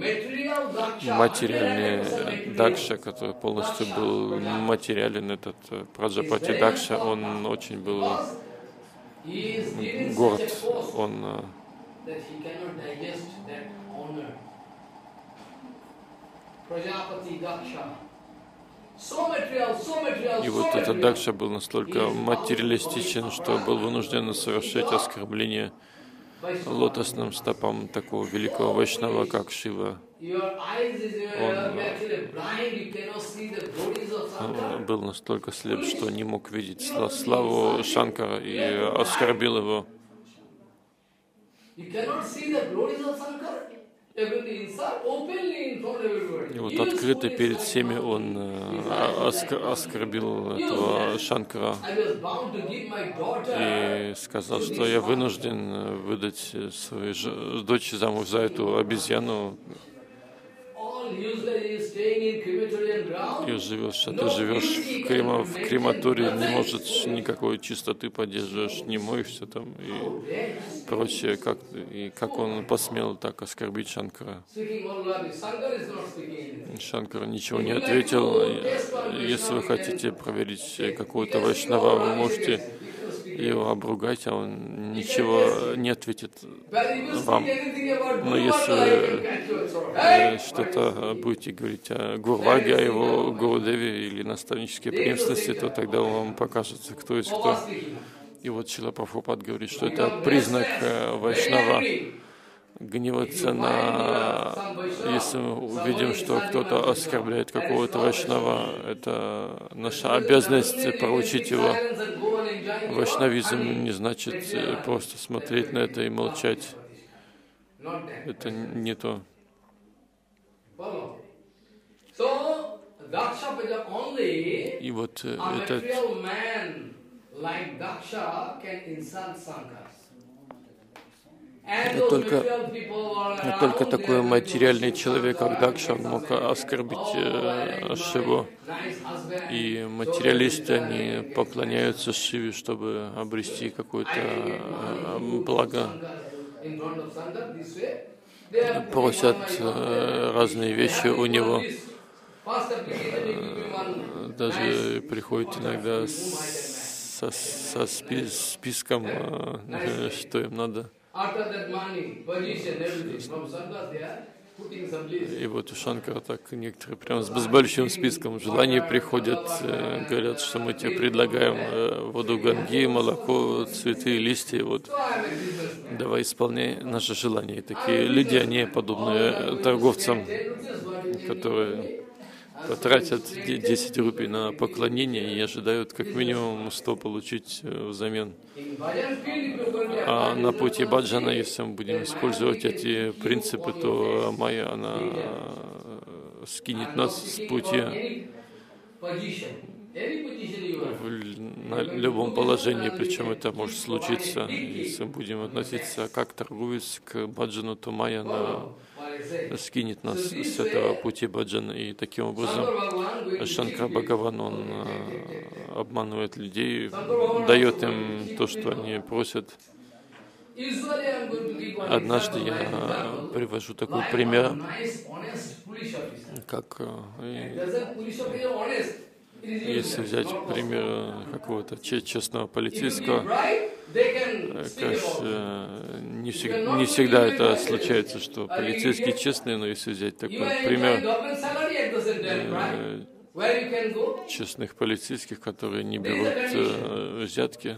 материальный Дакша, который полностью был материален, этот Праджапати Дакша, он очень был горд, он и вот этот Дакша был настолько материалистичен, что был вынужден совершать оскорбление лотосным стопам такого великого вайшнава, как Шива. Он был настолько слеп, что не мог видеть славу Шанкара и оскорбил его. И вот открыто перед всеми он оскорбил этого Шанкара и сказал, что я вынужден выдать свою дочь замуж за эту обезьяну. И живешь, а ты живешь в крематории, не можешь никакой чистоты поддерживаешь, не моешься там и прочее. Как он посмел так оскорбить Шанкара? Шанкара ничего не ответил. Если вы хотите проверить какого-то вайшнава, вы можете его обругать, а он ничего не ответит вам. Но если вы что-то будете говорить о Гурваге, о его Гурудеве или наставнической преемственности, то тогда он вам покажется, кто есть кто. И вот Шрила Прабхупад говорит, что это признак вайшнава. Гневаться если мы увидим, что кто-то оскорбляет какого-то вайшнава, это наша обязанность проучить его. Вайшнавизм не значит просто смотреть на это и молчать. Это не то. И вот этот только такой материальный человек, как Дакша, мог оскорбить Шиву. И материалисты, они поклоняются Шиве, чтобы обрести какое-то благо. Просят разные вещи у него. Даже приходят иногда со списком, что им надо. И вот у Шанкара так некоторые прям с большим списком желаний приходят, говорят, что мы тебе предлагаем воду Ганги, молоко, цветы, листья, вот давай исполняй наши желания. И такие люди, они подобны торговцам, которые потратят 10 рупий на поклонение и ожидают как минимум 100 получить взамен. А на пути баджана, если мы будем использовать эти принципы, то майя, она скинет нас с пути на любом положении, причем это может случиться. Если мы будем относиться как торгуясь к баджану, то майя, она скинет нас с этого пути баджана. И таким образом Шанкара Бхагаван, он обманывает людей, дает им то, что они просят. Однажды я привожу такой пример, как если взять пример какого-то честного полицейского, не всегда это случается, что полицейские честные, но если взять такой пример честных полицейских, которые не берут взятки,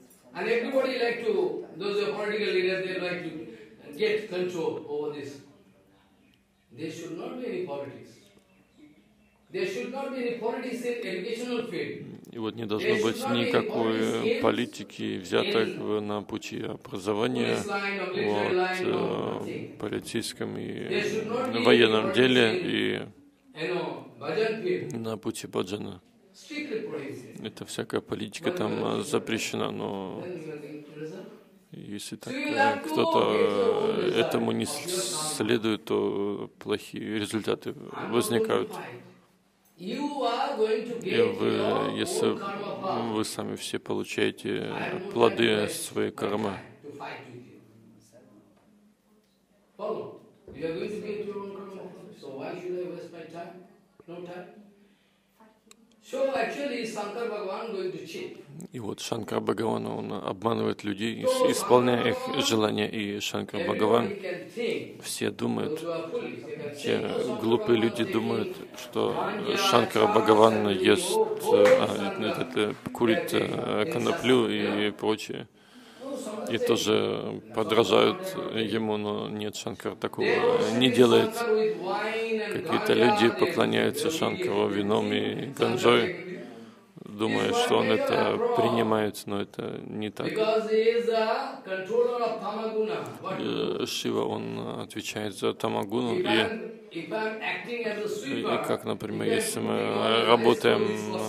и вот не должно быть никакой политики, взяток на пути образования, в полицейском и военном деле и на пути баджана. Это всякая политика там запрещена, но если так кто-то этому не следует, то плохие результаты возникают. И если вы сами все получаете плоды своей кармы, и вот Шанкара Бхагаван, он обманывает людей, исполняя их желания, и Шанкара Бхагаван, все думают, те глупые люди думают, что Шанкара Бхагаван ест, курит коноплю и прочее, и тоже подражают ему, но нет, Шанкар такого не делает. Какие-то люди поклоняются Шанкару вином и ганджой, думает, что он это принимает, но это не так. Шива, он отвечает за тамагуну, и как, например, если мы работаем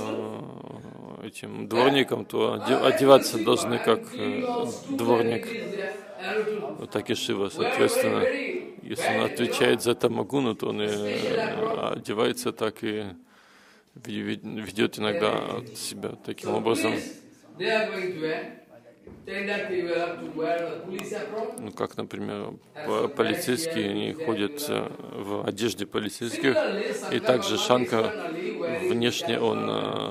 этим дворником, то одеваться должны как дворник. Вот так и Шива, соответственно. Если он отвечает за тамагуну, то он и одевается так и ведет иногда себя таким образом. Ну, как, например, полицейские, они ходят в одежде полицейских, и также Шанкар, внешне он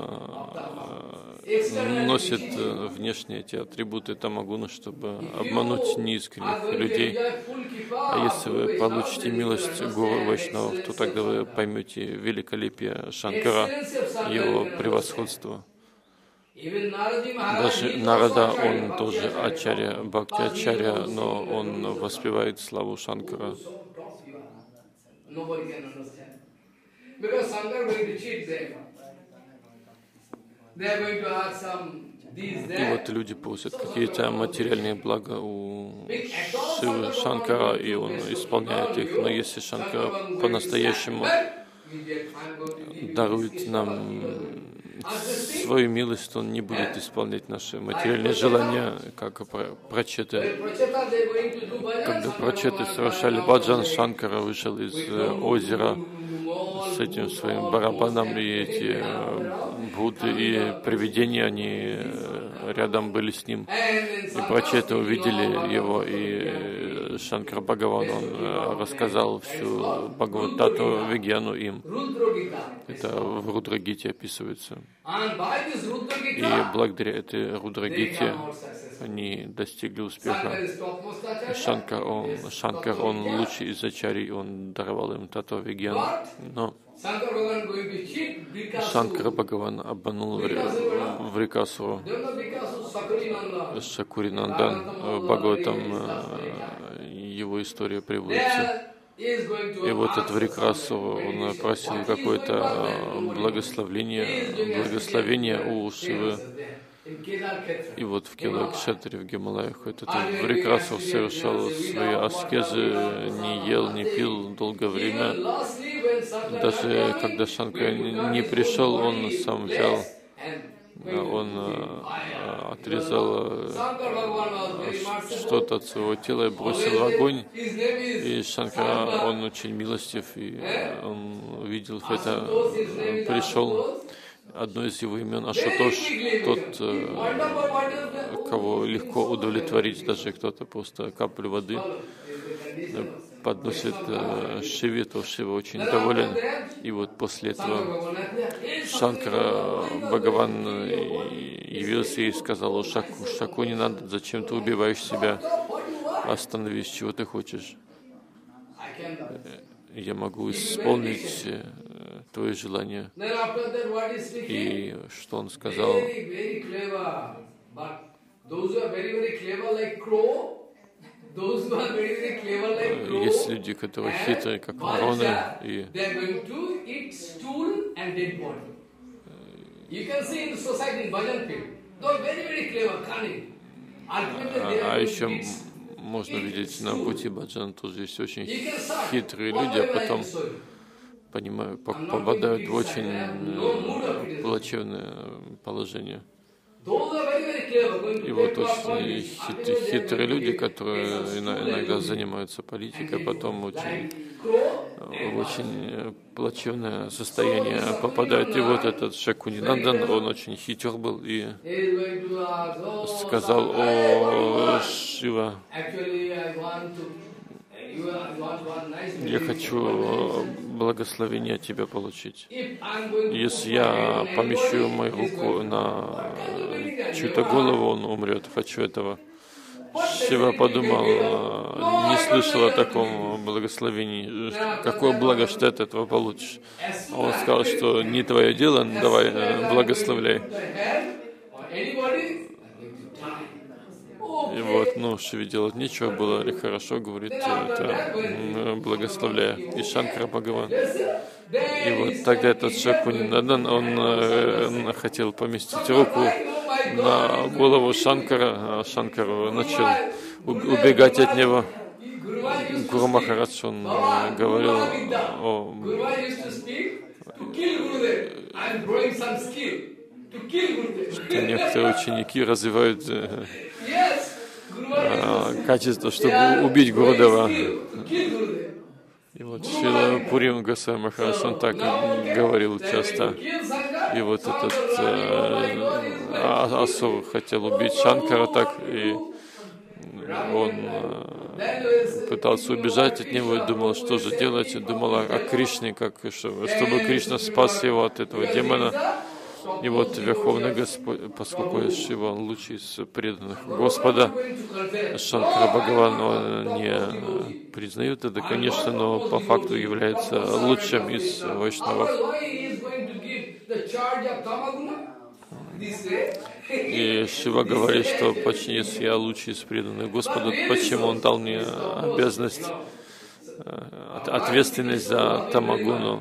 носит внешне эти атрибуты тамагуны, чтобы обмануть неискренних людей. А если вы получите милость Гуру Вайшнавов, то тогда вы поймете великолепие Шанкара, его превосходство. Даже Нарада, он тоже ачарья, бхакти-ачарья, но он воспевает славу Шанкара. И вот люди просят какие-то материальные блага у Шивы Шанкара, и он исполняет их. Но если Шанкара по-настоящему дарует нам свою милость, он не будет исполнять наши материальные желания, как прачеты. Когда прачеты совершали баджан, Шанкара вышел из озера с этим своим барабаном, и эти Будды и привидения, они рядом были с ним. И прачеты увидели его, и Шанкар Бхагаван, он рассказал всю Бхагаватату Вигьяну им. Это в Рудрагите описывается. И благодаря этой Рудрагите они достигли успеха. Шанкар, он лучший из ачарий, он даровал им Татва Вигьян. Но Шанкара Бхагаван обманул Врикасуру. Шакуринандан, в Бхагаватам его история приводится. И вот этот Врикасуру, он просил какое-то благословение у Шивы. И вот в Келар-кшетре, в Гималаях, этот Врикасур совершал свои аскезы, не ел, не пил долгое время. Даже когда Шанкара не пришел, он сам взял, он отрезал что-то от своего тела и бросил в огонь. И Шанкара, он очень милостив, и он увидел это, пришел. Одно из его имен Ашутош, тот, кого легко удовлетворить, даже кто-то просто каплю воды подносит Шиве, то Шива очень доволен. И вот после этого Шанкара Бхагаван явился и сказал: «О, Шаку, не надо, зачем ты убиваешь себя? Остановись, чего ты хочешь? Я могу исполнить твое желание». И что он сказал? Есть люди, которые хитрые, как вороны, и еще можно видеть на пути баджан, тоже есть очень хитрые люди, а потом попадают в очень плачевное положение. И вот очень хитрые люди, которые иногда занимаются политикой, потом в очень плачевное состояние попадают. И вот этот Шакунинандан, он очень хитер был и сказал: «О, Шива, я хочу благословения тебя получить. Если я помещу мою руку на чью-то голову, он умрет. Хочу этого». Шива подумал, не слышал о таком благословении. Какое благо, что ты от этого получишь? Он сказал, что не твое дело, давай благословляй. И вот, ну, Шиве делать нечего было, или хорошо, говорит, это, благословляя. И Шанкара Бхагаван. И вот тогда этот Шакуни Надан, он хотел поместить руку на голову Шанкара, а Шанкар начал убегать от него. Гуру Махарадж, он говорил о... что некоторые ученики развивают качество, чтобы убить Гурудева. И вот Шрила Пурим Госвами Махарадж, он так говорил часто. И вот этот Асур хотел убить Шанкара так, и он пытался убежать от него и думал, что же делать, и думал о Кришне, чтобы Кришна спас его от этого демона. И вот Верховный Господь, поскольку Шива, он лучший из преданных Господа, Шанкара Бхагаван, он не признает это, конечно, но по факту является лучшим из вайшнавов. И Шива говорит, что почти если я лучший из преданных Господа, почему он дал мне обязанность, ответственность за Тамагуну.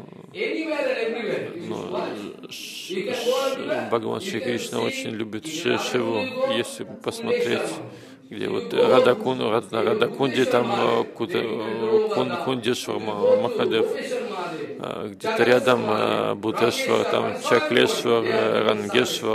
Но Бхагаван Шри Кришна очень любит Шиву. Если посмотреть, где вот Радакунди, там Кундешвар Махадев, где-то рядом Будешвар, там Чаклешвар, Рангешвар,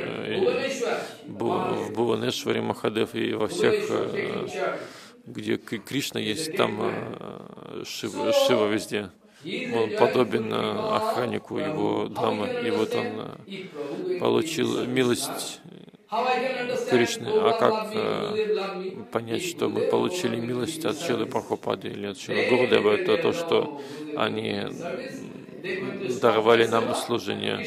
в Буванешваре Махадев, и во всех, где Кришна есть, там Шива везде. Он подобен охраннику его дамы, и вот он получил милость Кришны. А как понять, что мы получили милость от Шрилы Прабхупады или от Шрилы Гурудева? Это то, что они даровали нам служение.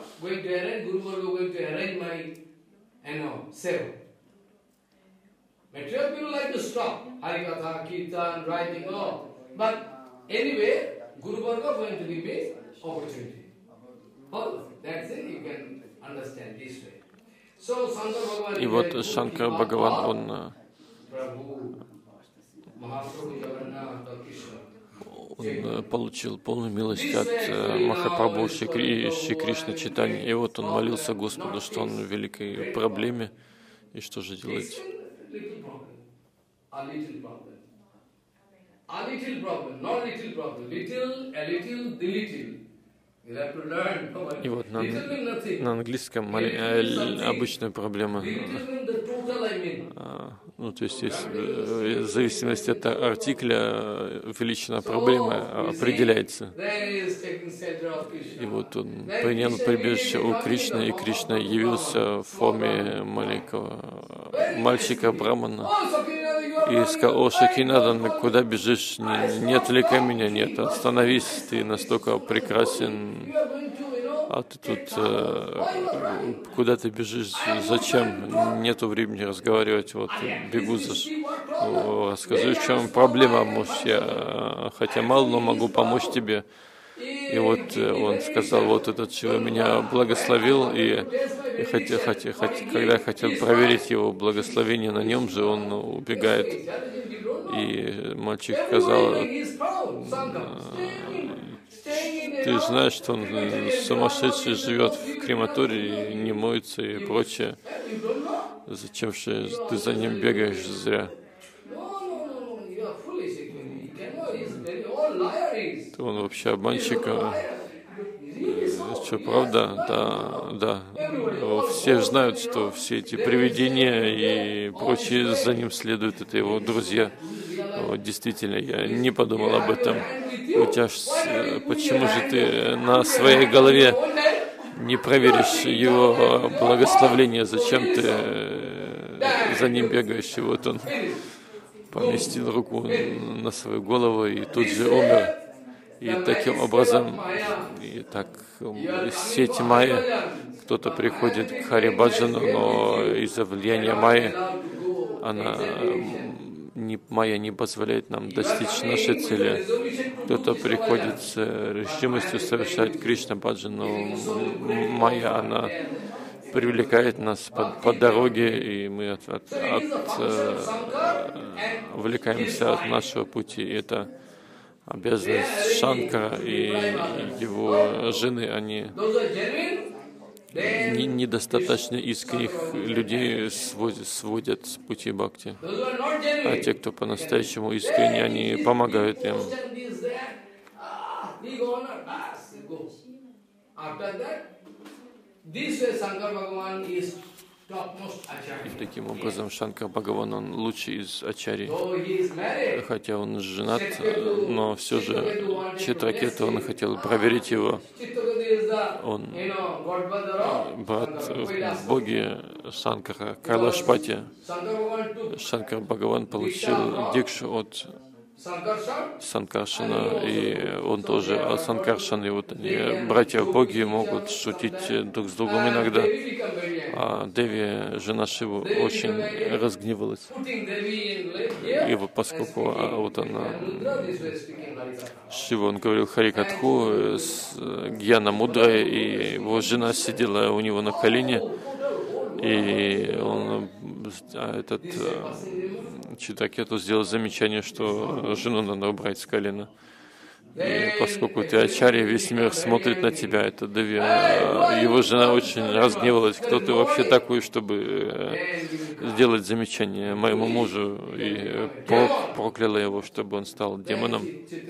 Guru Varga going to give me opportunity. That's it, you can understand this way. So Shankar Bhagavan. И вот Шанкар Бхагаван, он получил полную милость от Махапрабху Шри Кришны Чайтаньи. И вот он молился Господу, что он в великой проблеме, и что же делать? A little problem, not little problem, little, a little, the little. You have to learn. И вот на английском обычная проблема. Ну, то есть, в зависимости от артикля величина проблемы определяется. И вот он принял прибежище у Кришны, и Кришна явился в форме маленького мальчика Брамана. И сказал: «О, Шакинадан, куда бежишь? Не отвлекай меня, нет, остановись, ты настолько прекрасен, а ты тут куда ты бежишь, зачем? Нету времени разговаривать, вот бегу расскажи, в чем проблема, может, я хотя мало, но могу помочь тебе». И вот он сказал: вот этот человек меня благословил, и когда я хотел проверить его благословение на нем же, он убегает. И мальчик сказал: ты знаешь, что он сумасшедший, живет в крематории, не моется и прочее. Зачем же ты за ним бегаешь зря? Он вообще обманщик. Что, правда? Да. Все знают, что все эти привидения и прочие за ним следуют, это его друзья. Вот, действительно, я не подумал об этом. Почему же ты на своей голове не проверишь его благословение? Зачем ты за ним бегаешь? И вот он поместил руку на свою голову и тут же умер. И таким образом, и так сеть Майя, кто-то приходит к Харибаджану, но из-за влияния Майи Майя не позволяет нам достичь нашей цели. Кто-то приходит с решимостью совершать Кришна Баджан, но Майя, она привлекает нас по дороге, и мы увлекаемся от нашего пути. И это обязанность Шанкара и его жены. Они недостаточно искренних людей сводят с пути бхакти. А те, кто по-настоящему искренне, они помогают им. И таким образом Шанкар Бхагаван, он лучший из ачарий. Хотя он женат, но все же Читракета, он хотел проверить его. Он брат в Боге Шанкара, Кайлашпати. Шанкар Бхагаван получил дикшу от Санкаршана, и он тоже от Санкаршана. И вот они, братья в Боге, могут шутить друг с другом иногда. А Деви, жена Шивы, очень разгневалась. И вот поскольку вот она, Шива, он говорил Харикатху, Гьяна мудрая, и его жена сидела у него на колене, и он, этот Читракету сделал замечание, что жену надо убрать с колена. И поскольку ты ачарья, весь мир смотрит на тебя, это Деви. Его жена очень разгневалась. Кто ты вообще такой, чтобы сделать замечание моему мужу? И прокляла его, чтобы он стал демоном.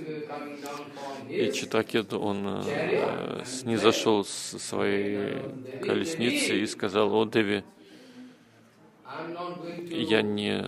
И Читракету, он снизошел с своей колесницы и сказал: «О, Деви, я не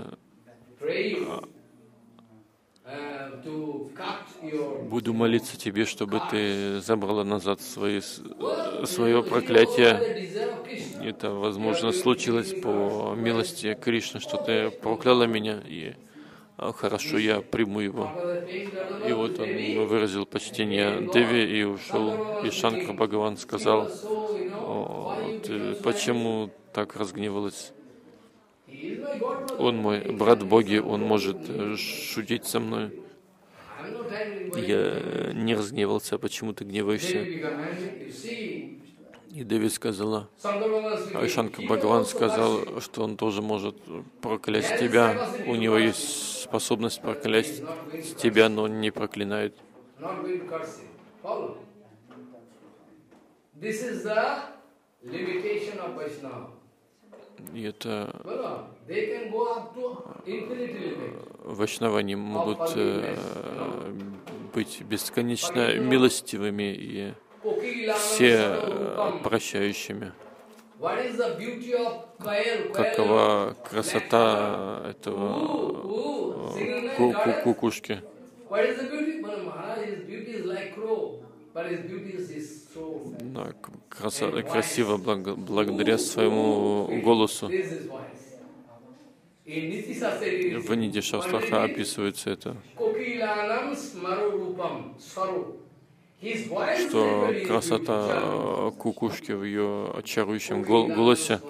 буду молиться тебе, чтобы ты забрала назад свое проклятие. Это, возможно, случилось по милости Кришны, что ты прокляла меня, и хорошо, я приму его». И вот он выразил почтение Деви и ушел. И Шанкар Бхагаван сказал: «Ты почему так разгневалась? Он мой брат в Боге, он может шутить со мной. Я не разгневался, а почему ты гневаешься?» И Деви сказала, а Шанкар Бхагаван сказал, что он тоже может проклясть тебя. У него есть способность проклясть тебя, но он не проклинает. И это вайшнавы, они могут быть бесконечно милостивыми и все прощающими. Какова красота этого кукушки? Красиво благодаря своему голосу. В Ниди Шастраха описывается это, что красота кукушки в ее очарующем голосе,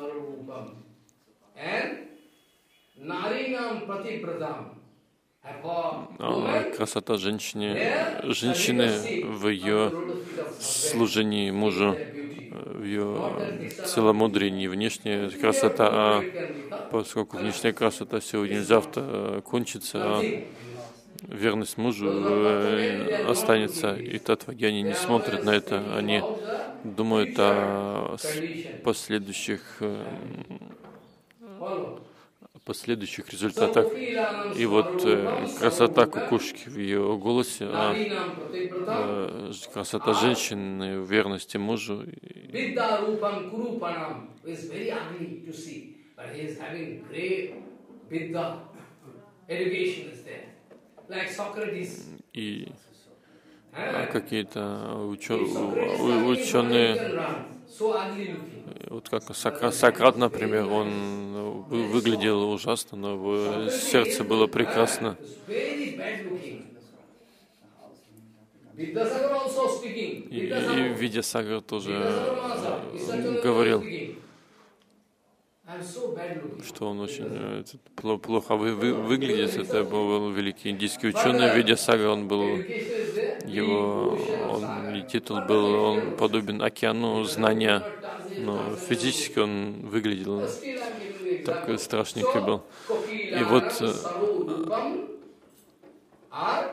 красота женщины в ее служении мужу, в ее целомудрии, не внешняя красота, а поскольку внешняя красота сегодня-завтра кончится, а верность мужу останется, и татвагьяни не смотрят на это, они думают о последующих результатах. И вот красота кукушки в ее голосе, а красота женщины в верности мужу. И какие-то ученые, вот как Сократ, например, он выглядел ужасно, но его сердце было прекрасно. И Видясагар тоже говорил, что он очень плохо выглядит. Это был великий индийский ученый Видясагар, он был, его титул был, он подобен океану знания, но физически он выглядел But still I'm giving you так example. страшненький был. So, И вот Kokilanam Sarurupam are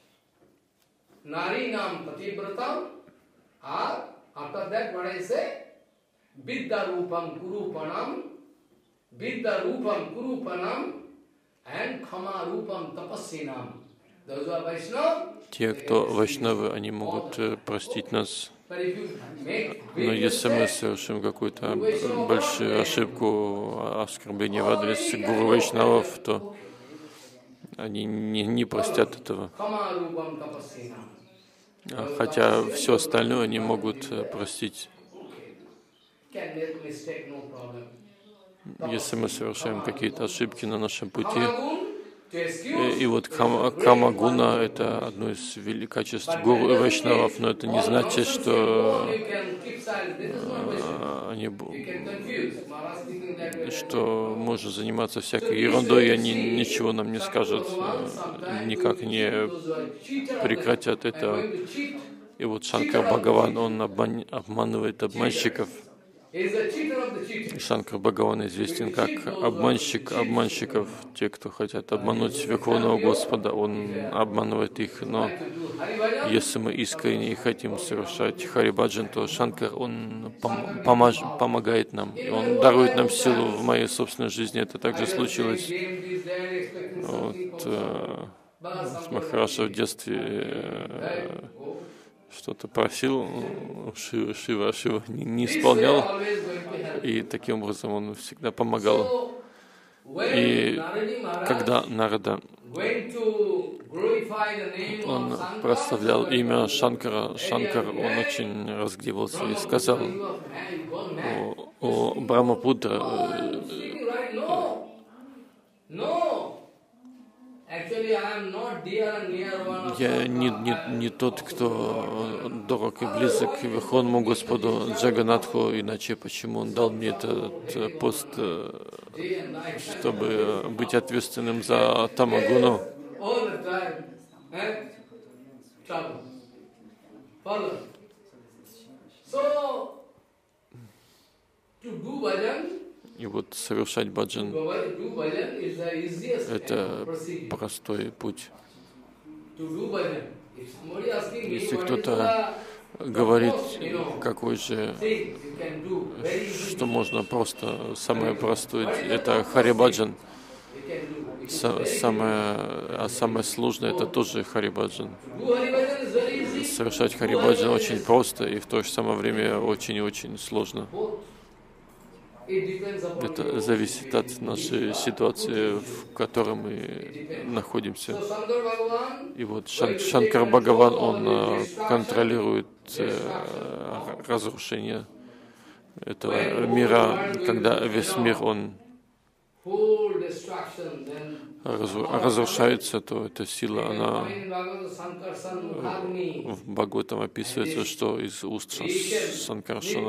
Narinam Patibratam are, after that what I say? Viddarupam Kurupanam, Viddarupam Kurupanam and Khamarupam Tapassinam. Those who are Vaishnava, те, кто вайшнавы, они могут простить нас. but if you make Но big если мы mistake, совершим какую-то большую ошибку, оскорбление в адрес гуру вайшнавов, то они не простят этого. Khamarupam Tapassinam. Хотя все остальное они могут простить. Can make mistake, no problem. Если мы совершаем какие-то ошибки на нашем пути. Kamagun, to excuse, И вот камагуна — это одно из качеств гуру и вайшнавов, но это не значит, что you can keep silent. This is not Vaishnava. они, You can confuse. Maharaj thinking that way. что можно заниматься всякой ерундой, и они ничего нам не скажут, никак не прекратят это. И вот Шанкар Бхагаван, он обманывает обманщиков. Шанкар Бхагаван известен как обманщик обманщиков. Те, кто хотят обмануть Верховного Господа, он обманывает их. Но если мы искренне хотим совершать Харибаджан, то Шанкар, он помогает нам. И он дарует нам силу в моей собственной жизни. Это также случилось. Вот, Махараджа в детстве что-то просил, Шива не исполнял, и таким образом он всегда помогал. И когда Нарада он прославлял имя Шанкара, Шанкар, он очень разгневался и сказал: о Брахмапутра, я не тот, кто дорог и близок к Верховному Господу Джаганатху, иначе почему он дал мне этот пост, чтобы быть ответственным за Тамагуну? И вот совершать баджан — это простой путь. Если кто-то говорит, какой же, что можно просто, самое простое, это Харибаджан, самое сложное — это тоже Харибаджан. Совершать Харибаджан очень просто и в то же самое время очень и очень сложно. Это зависит от нашей ситуации, в которой мы находимся. И вот Шанкар Бхагаван, он контролирует разрушение этого мира, когда весь мир, он разрушается, то эта сила, она в Бхагаватам описывается, что из уст Санкаршана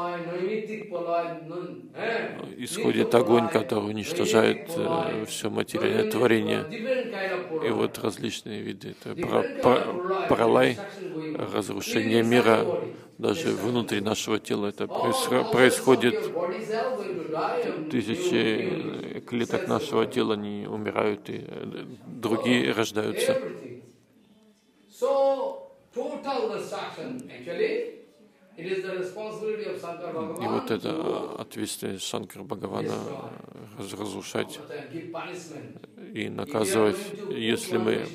исходит огонь, который уничтожает все материальное творение. И вот различные виды. Это пралай, разрушение мира, даже внутри нашего тела. Это происходит. Тысячи клеток нашего тела не умирают, и другие рождаются. И вот это ответственность Шанкара Бхагавана разрушать и наказывать. Если мы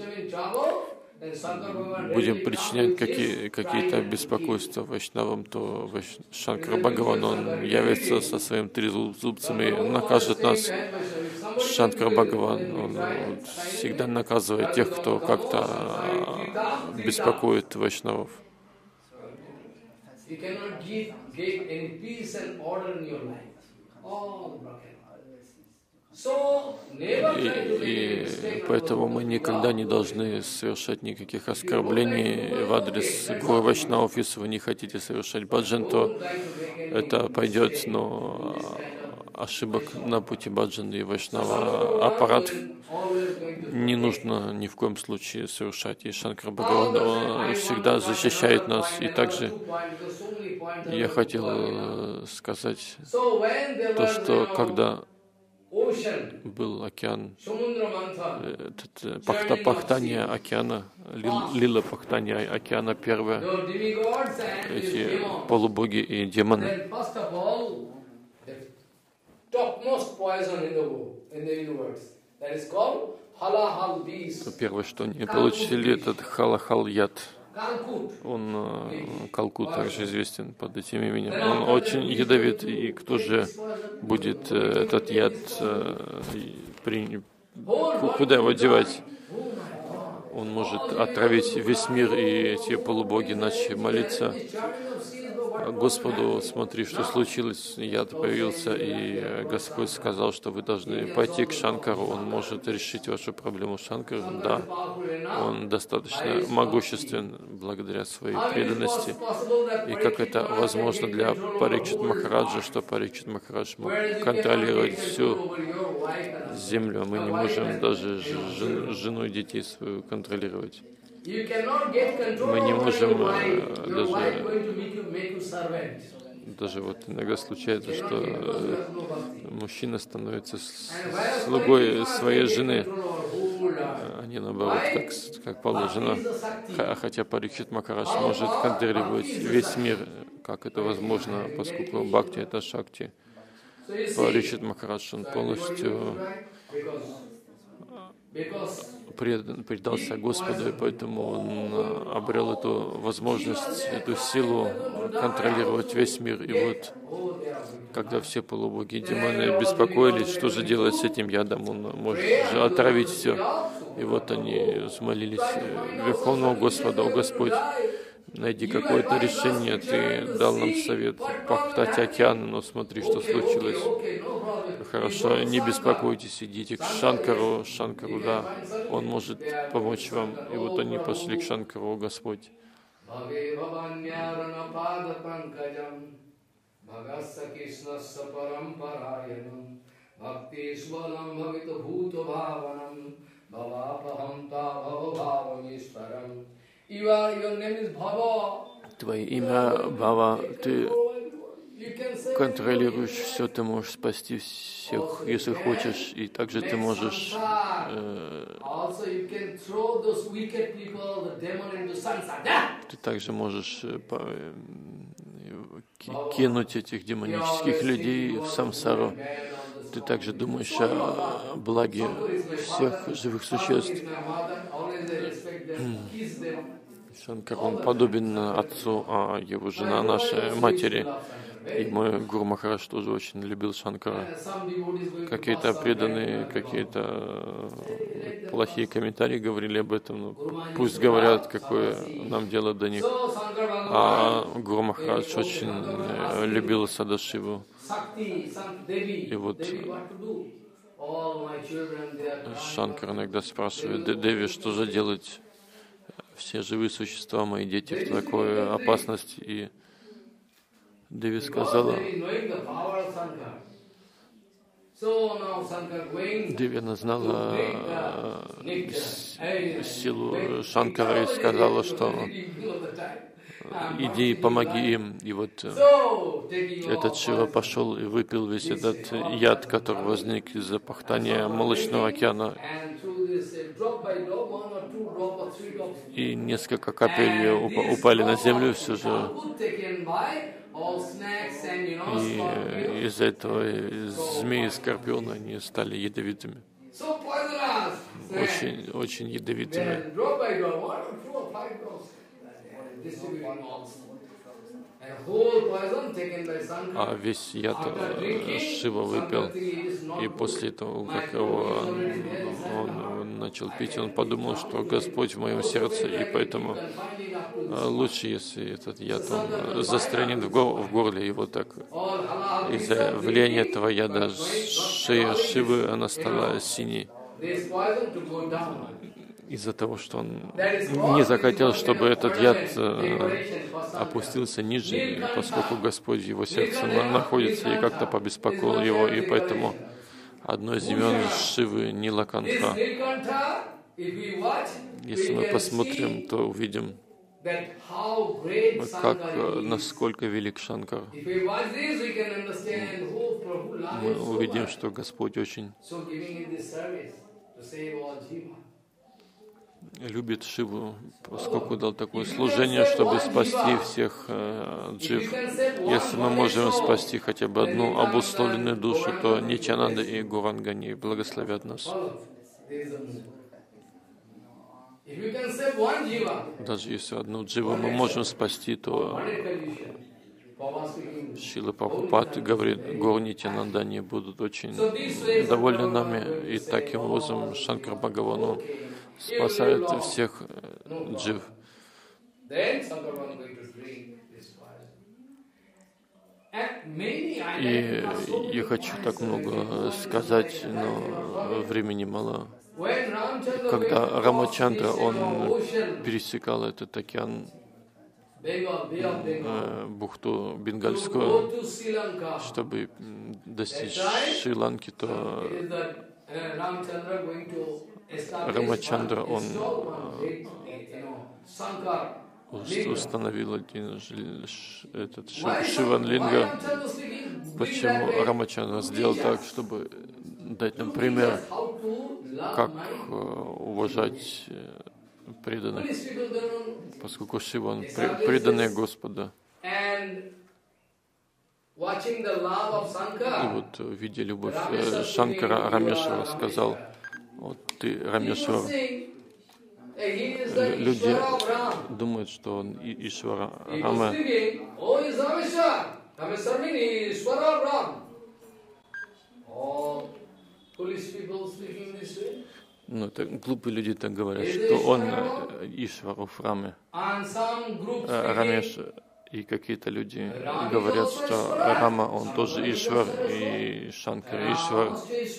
будем причинять какие-то беспокойства вайшнавам, то Шанкара Бхагаван, он явится со своим трезубцем и накажет нас. Шанкара Бхагаван, он всегда наказывает тех, кто как-то беспокоит вайшнавов. И поэтому мы никогда не должны совершать никаких оскорблений в адрес гуру вайшнавов. Если вы не хотите совершать баджан, то это пойдет, но ошибок на пути баджан и вайшнава аппарат не нужно ни в коем случае совершать. И Шанкар Бхагаван, он всегда защищает нас. И также Я хотел сказать то, что когда был океан, пахтание океана, лила пахтание океана первое, эти полубоги и демоны, то первое, что они получили, этот халахал-яд. Он, Калкут, также известен под этим именем. Он очень ядовит, и кто же будет этот яд, куда его девать? Он может отравить весь мир, и эти полубоги начали молиться Господу: смотри, что случилось, яд появился, и Господь сказал, что вы должны пойти к Шанкару, он может решить вашу проблему. Шанкар, да, он достаточно могуществен благодаря своей преданности. И как это возможно для Парикшит Махараджа, что Парикшит Махарадж мог контролировать всю землю, мы не можем даже жену и детей свою контролировать. Мы не можем даже вот иногда случается, что мужчина становится слугой своей жены, а не наоборот, как положено. Хотя Парикшит Махарадж может контролировать весь мир, как это возможно, поскольку Бхакти — это Шакти. Парикшит Махарадж, он полностью предался Господу, и поэтому он обрел эту возможность, эту силу контролировать весь мир. И вот, когда все полубоги и демоны беспокоились, что же делать с этим ядом, он может же отравить все. И вот они взмолились Верховному Господу: «О Господь, найди какое-то решение, Ты дал нам совет пахтать океан, но смотри, что случилось. Хорошо, не беспокойтесь, идите к Шанкару. Шанкару, да, он может помочь вам». И вот они пошли к Шанкару: «О Господь». Твое имя Бхава, ты контролируешь все, ты можешь спасти всех, если хочешь, и также ты можешь кинуть этих демонических людей в самсару. Ты также думаешь о благе всех живых существ. Шанкар, он подобен отцу, а его жена нашей матери. И мой Гуру Махарадж тоже очень любил Шанкара. Какие-то преданные, какие-то плохие комментарии говорили об этом. Ну, пусть говорят, какое нам дело до них. А Гуру Махарадж очень любил Садашиву. И вот Шанкар иногда спрашивает: «Деви, что же делать? Все живые существа, мои дети, в такой опасности». И Деви сказала, Деви, она знала силу Шанкара и сказала, что иди и помоги им. И вот этот Шива пошел и выпил весь этот яд, который возник из-за пахтания молочного океана. И несколько капель упали на землю все же. И из-за этого змеи и скорпионы, они стали ядовитыми. Очень, очень ядовитыми. А весь яд Шива выпил. И после того, как он начал пить, он подумал, что Господь в моем сердце, и поэтому лучше, если этот яд он застрянет в горле. И вот так из-за влияния этого яда шея Шивы, она стала синей. Из-за того, что он не захотел, чтобы этот яд опустился ниже, поскольку Господь в его сердце находится, и как-то побеспокоил его, и поэтому одно из имен Шивы — Нилакантха. Если мы посмотрим, то увидим, как, насколько велик Шанкар. Мы увидим, что Господь очень любит Шиву, поскольку дал такое служение, чтобы спасти всех джив. Если мы можем спасти хотя бы одну обусловленную душу, то Нитьянанда и Гурангани благословят нас. Даже если одну дживу мы можем спасти, то Шрила Прабхупад говорит, Гуру Нитьянанда, они будут очень довольны нами. И таким образом Шанкар Бхагавану спасает всех джив. И я хочу так много сказать, но времени мало. Когда Рамачандра, он пересекал этот океан, бухту Бенгальскую, чтобы достичь Шри-Ланки, то Рамачандра, он установил один этот Шиванлинга. Почему Рамачандра сделал так, чтобы дать нам пример, как уважать преданных, поскольку Шива, он преданный Господа. И вот, видя любовь Шанкара, Рамешвара сказал, вот ты, Рамешвар, люди думают, что он Ишвара Рама. Ну, это глупые люди так говорят, что он Ишваров Рамы. Рамеш и какие-то люди говорят, что Рама, он тоже Ишвар, и Шанкар Ишвар.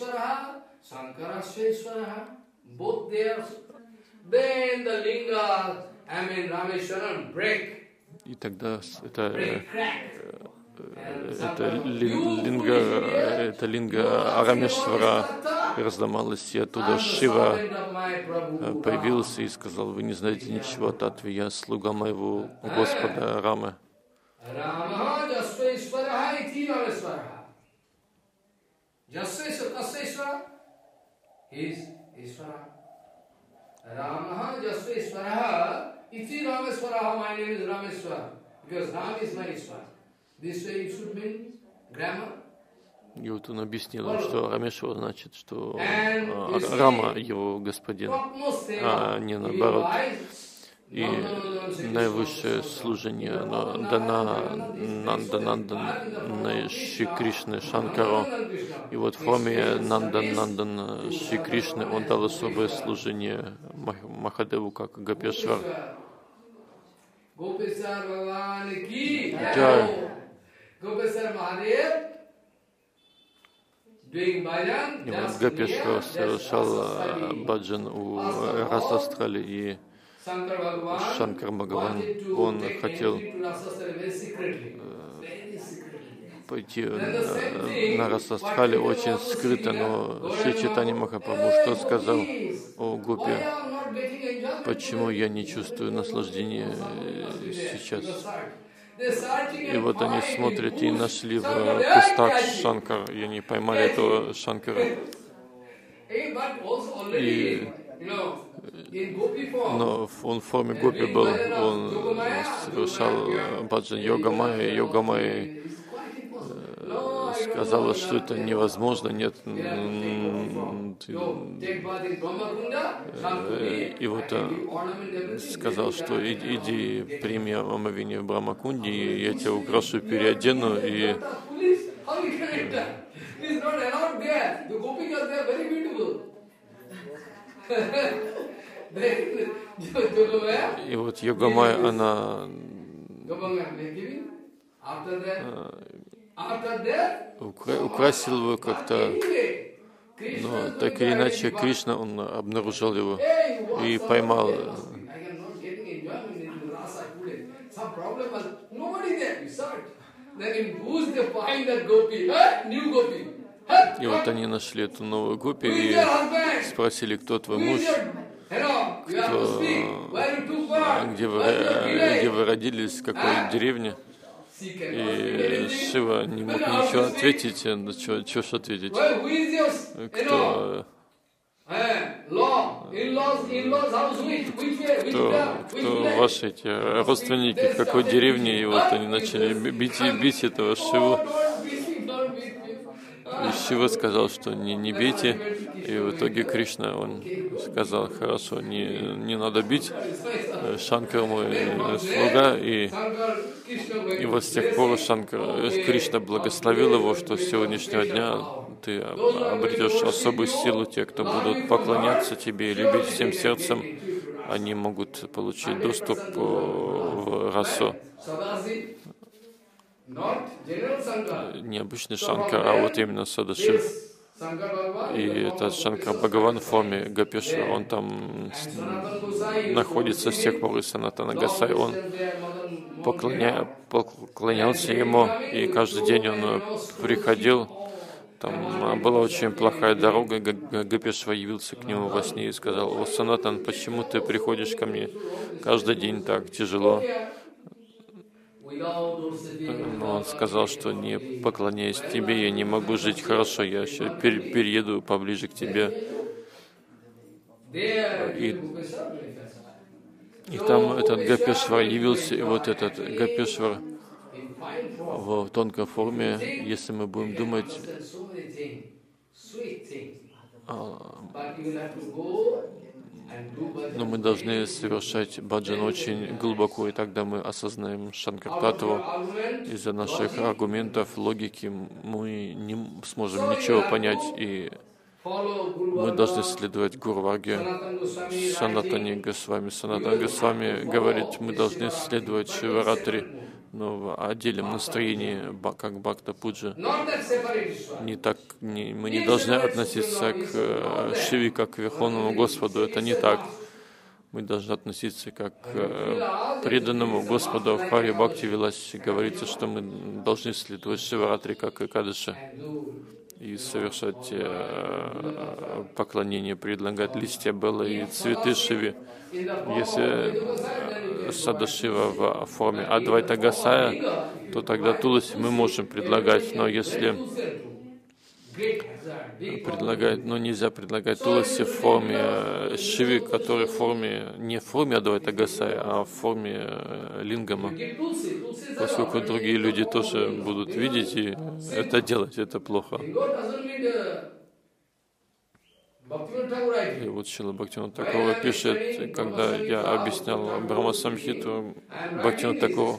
И тогда это линга Рамешвара разломалась, и оттуда Шива появился и сказал, вы не знаете ничего о Татве, я слуга моего Господа Рамы. И вот он объяснил, что Рамешвар значит, что Рама его господин, а не наоборот. И наивысшее служение дано Нанданандан Шри Кришны Шанкару. И вот в форме Нанданандан Шри Кришны он дал особое служение Махадеву, как Гопешвар. Джай. И вот Гопешвар совершал баджан у Расастрали, и Шанкар Бхагаван, он хотел пойти на Расастрали очень скрыто, но Шри Чайтанья Махапрабху что сказал о Гопи? Почему я не чувствую наслаждения сейчас? И вот они смотрят и нашли в кустах Шанкар, и они поймали этого Шанкара. Но он в форме гопи был, он совершал баджан Йога-майя, Йога-майя сказала, что это невозможно, нет. И вот сказал, что иди, прими омовение в Брамакунде, и я тебя украшу, переодену, и вот Йога-майя, она украсил его как-то, но так или иначе Кришна, он обнаружил его и поймал. И вот они нашли эту новую гопи и спросили, кто твой муж, кто где вы родились, в какой деревне. И Шива не мог ничего ответить. Что ж ответить? Кто ваши эти родственники, в какой деревне, и вот они начали бить этого Шиву. И Шива сказал, что не бейте, и в итоге Кришна, он сказал, хорошо, не надо бить, Шанкар мой слуга, и вот с тех пор Кришна благословил его, что с сегодняшнего дня ты обретешь особую силу, те, кто будут поклоняться тебе и любить всем сердцем, они могут получить доступ в расу. Не обычный Шанкар, а вот именно Садашив. И этот Шанкар Бхагаван в форме Гопешвара, он там находится с тех пор, и Санатана Госай, он поклонялся ему, и каждый день он приходил. Там была очень плохая дорога, Гопешвар явился к нему во сне и сказал: «О, Санатан, почему ты приходишь ко мне каждый день так тяжело?» Но он сказал, что не поклоняясь тебе, я не могу жить хорошо, я еще перееду поближе к тебе. И там этот Гопешвар явился, и вот этот Гопешвар в тонкой форме, если мы будем думать, но мы должны совершать баджан очень глубоко, и тогда мы осознаем Шанкар-татву. Из-за наших аргументов, логики мы не сможем ничего понять, и мы должны следовать Гуру Варге. Санатани Госвами. Санатани Госвами говорит, мы должны следовать Шиваратри, но в отдельном настроении, как Бхакта Пуджа. Мы не должны относиться к Шиве как к Верховному Господу, это не так. Мы должны относиться как к преданному Господу. В Хари Бхакти Виласе говорится, что мы должны следовать Шиваратри как и Кадыши и совершать поклонение, предлагать листья Белла и цветы Шиве. Если Садашива в форме Адвайта Гасая, то тогда Туласи мы можем предлагать, но если предлагать, но нельзя предлагать Туласи в форме Шивы, который в форме, не в форме Адвайта Гасая, а в форме Лингама, поскольку другие люди тоже будут видеть и это делать, это плохо. И вот Шрила Бхактивинода Тхакур пишет, когда я объяснял Брахма Самхиту, Бхактивинода Тхакур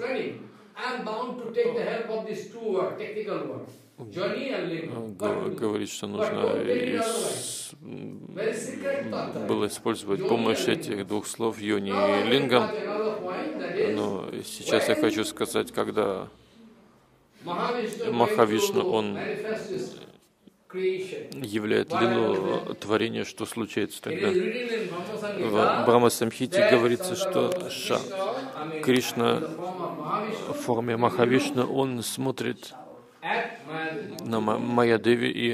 говорит, что нужно было использовать помощь этих двух слов Йони и Лингам. Но сейчас я хочу сказать, когда Махавишну, он являет лилу творения, что случается тогда. В Брахма Самхите говорится, что Кришна в форме Махавишну, он смотрит на Майядеви и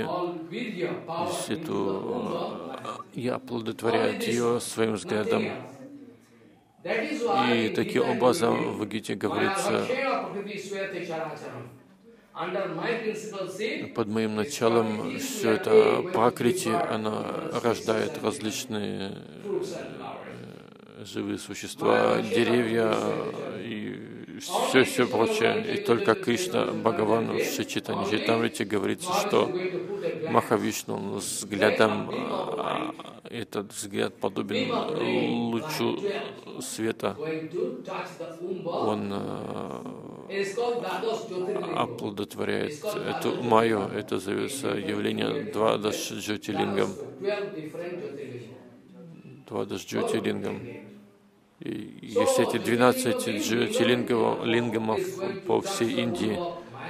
оплодотворяет ее своим взглядом. И таким образом в Гите говорится: под моим началом все это пракрити, она рождает различные живые существа, деревья и все прочее. И только Кришна Бхагаван в Шри-Чайтанья Чайтамрите говорится, что Махавишну взглядом, этот взгляд подобен лучу света. Он оплодотворяет эту майю, это зовется явление Двадаш Джотилингам. Двадаш Джотилингам. И есть эти 12 джотилингамов по всей Индии.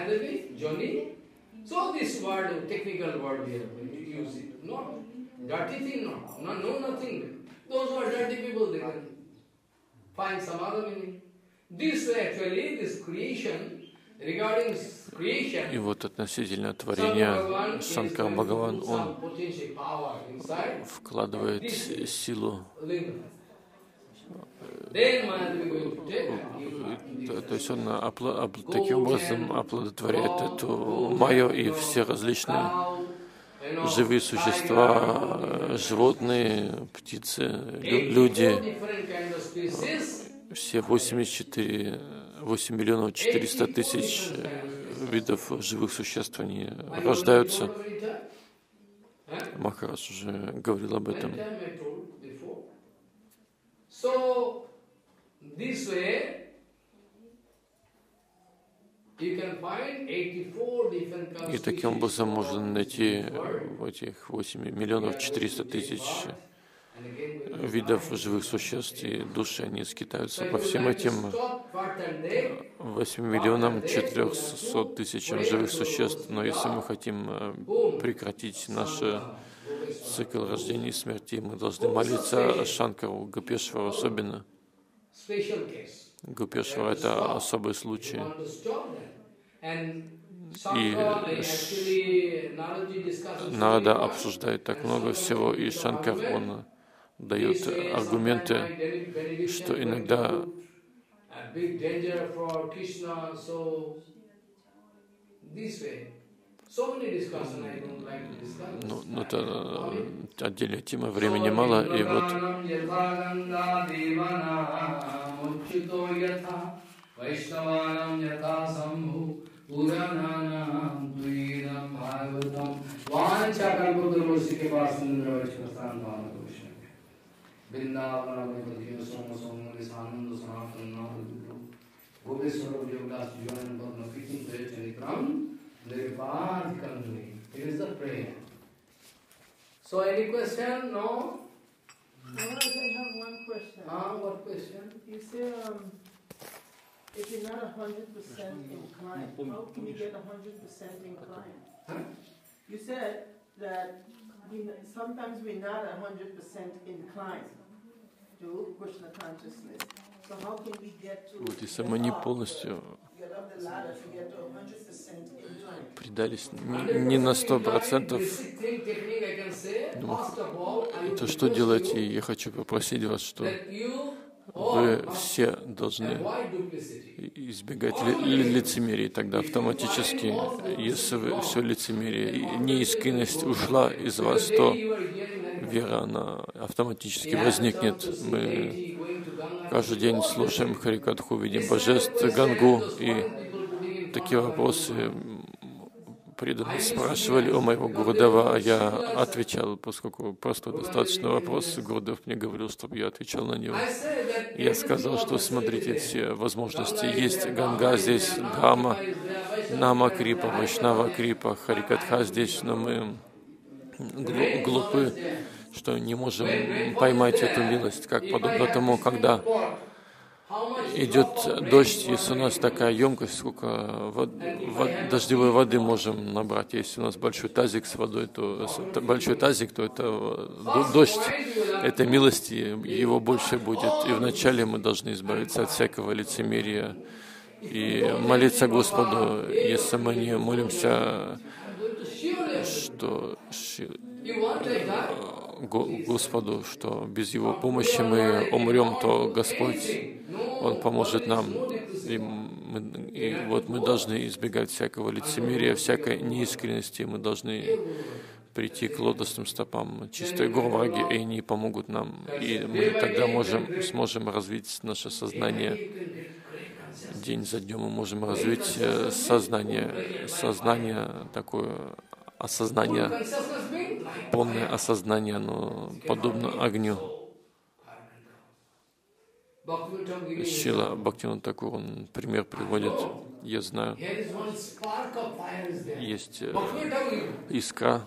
И вот относительно творения Шанкар Бхагаван, он вкладывает силу then Mahadevi will take То есть он таким образом оплодотворяет эту майю, и все различные живые существа, животные, птицы, люди, все 8 миллионов 400 тысяч видов живых существ, они рождаются. Махарадж уже говорил об этом. И таким образом можно найти в этих 8 миллионов 400 тысяч видов живых существ, и души, они скитаются по всем этим 8 миллионам 400 тысячам живых существ. Но если мы хотим прекратить наш цикл рождения и смерти, мы должны молиться Шанкару, Гопешвару особенно. Гопешвар — это особый случай. И Нарада обсуждает так много всего, и Шанкар, он дает аргументы, что иногда ну, это отдельная тема, времени мало, и вот It is the prayer. So any question? No? Maharaj, I have one question. What question? You say if you're not 100% inclined, how can you get 100% inclined? Huh? You said that sometimes we're not 100% inclined to Krishna consciousness. So how can we get to вот если мы не полностью get up the ladder to get to 100% inclined? предались не на 100%, то что делать? И я хочу попросить вас, что вы все должны избегать лицемерия. Тогда автоматически, если вы все лицемерие и неискренность ушла из вас, то вера, она автоматически возникнет. Мы каждый день слушаем Харикатху, видим божеств, Гангу, и такие вопросы преданные спрашивали у моего Гурудева, а я отвечал, поскольку просто достаточно вопрос, Гурудев мне говорил, чтобы я отвечал на него. Я сказал, что смотрите, все возможности есть. Ганга здесь, Дхама, Нама Крипа, Вайшнава Крипа, Харикатха здесь, но мы глупы, что не можем поймать эту милость, как подобно тому, когда идет дождь, если у нас такая емкость, сколько дождевой воды можем набрать. Если у нас большой тазик с водой, то большой тазик, то это дождь, это милости, его больше будет. И вначале мы должны избавиться от всякого лицемерия и молиться Господу. Если мы не молимся, что Господу, что без Его помощи мы умрем, то Господь, Он поможет нам. И вот мы должны избегать всякого лицемерия, всякой неискренности. Мы должны прийти к лотосным стопам чистой Гурваги, и они помогут нам. И мы тогда сможем развить наше сознание. День за днем мы можем развить сознание такое, осознание, полное осознание, оно подобно огню. Шрила Бхактивинода Тхакур, он пример приводит, я знаю, есть искра,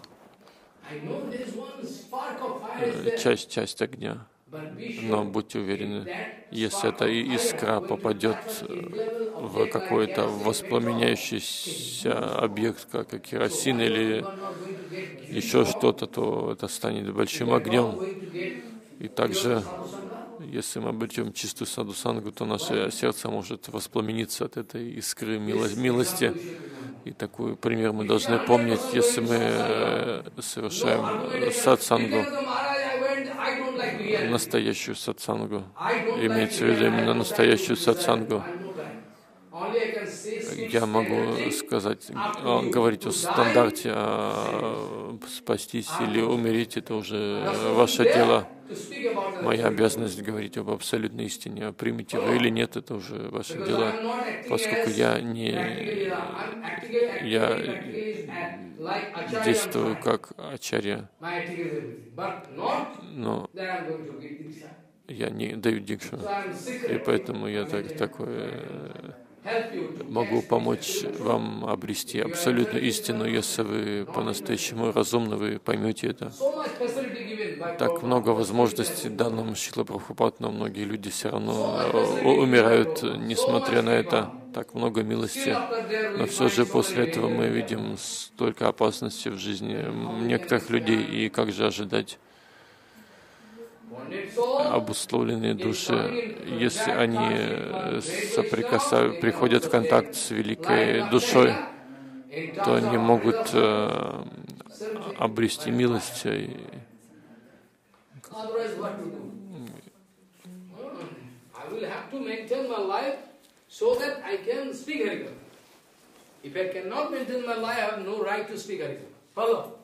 часть огня, но будьте уверены, если эта искра попадет в какой-то воспламеняющийся объект, как керосин или еще что-то, то это станет большим огнем. И также, если мы обретем чистую садхусангу, то наше сердце может воспламениться от этой искры милости. И такой пример мы должны помнить, если мы совершаем сатсангу. настоящую сатсангу. Имеется в виду именно настоящую сатсангу. Я могу сказать, говорить о стандарте, спастись или умереть, это уже ваше дело. Моя обязанность говорить об абсолютной истине. Примите вы или нет, это уже ваше дело. Поскольку я действую как ачарья, но я не даю дикшу. И поэтому я могу помочь вам обрести абсолютную истину, если вы по-настоящему разумны, вы поймете это. Так много возможностей данному Шрила Прабхупад, но многие люди все равно умирают, несмотря на это. Так много милости. Но все же после этого мы видим столько опасностей в жизни некоторых людей, и как же ожидать? Обусловленные души, если они приходят в контакт с великой душой, то они могут обрести милость. If I cannot maintain my life, I have no right to speak Harikatha. Follow?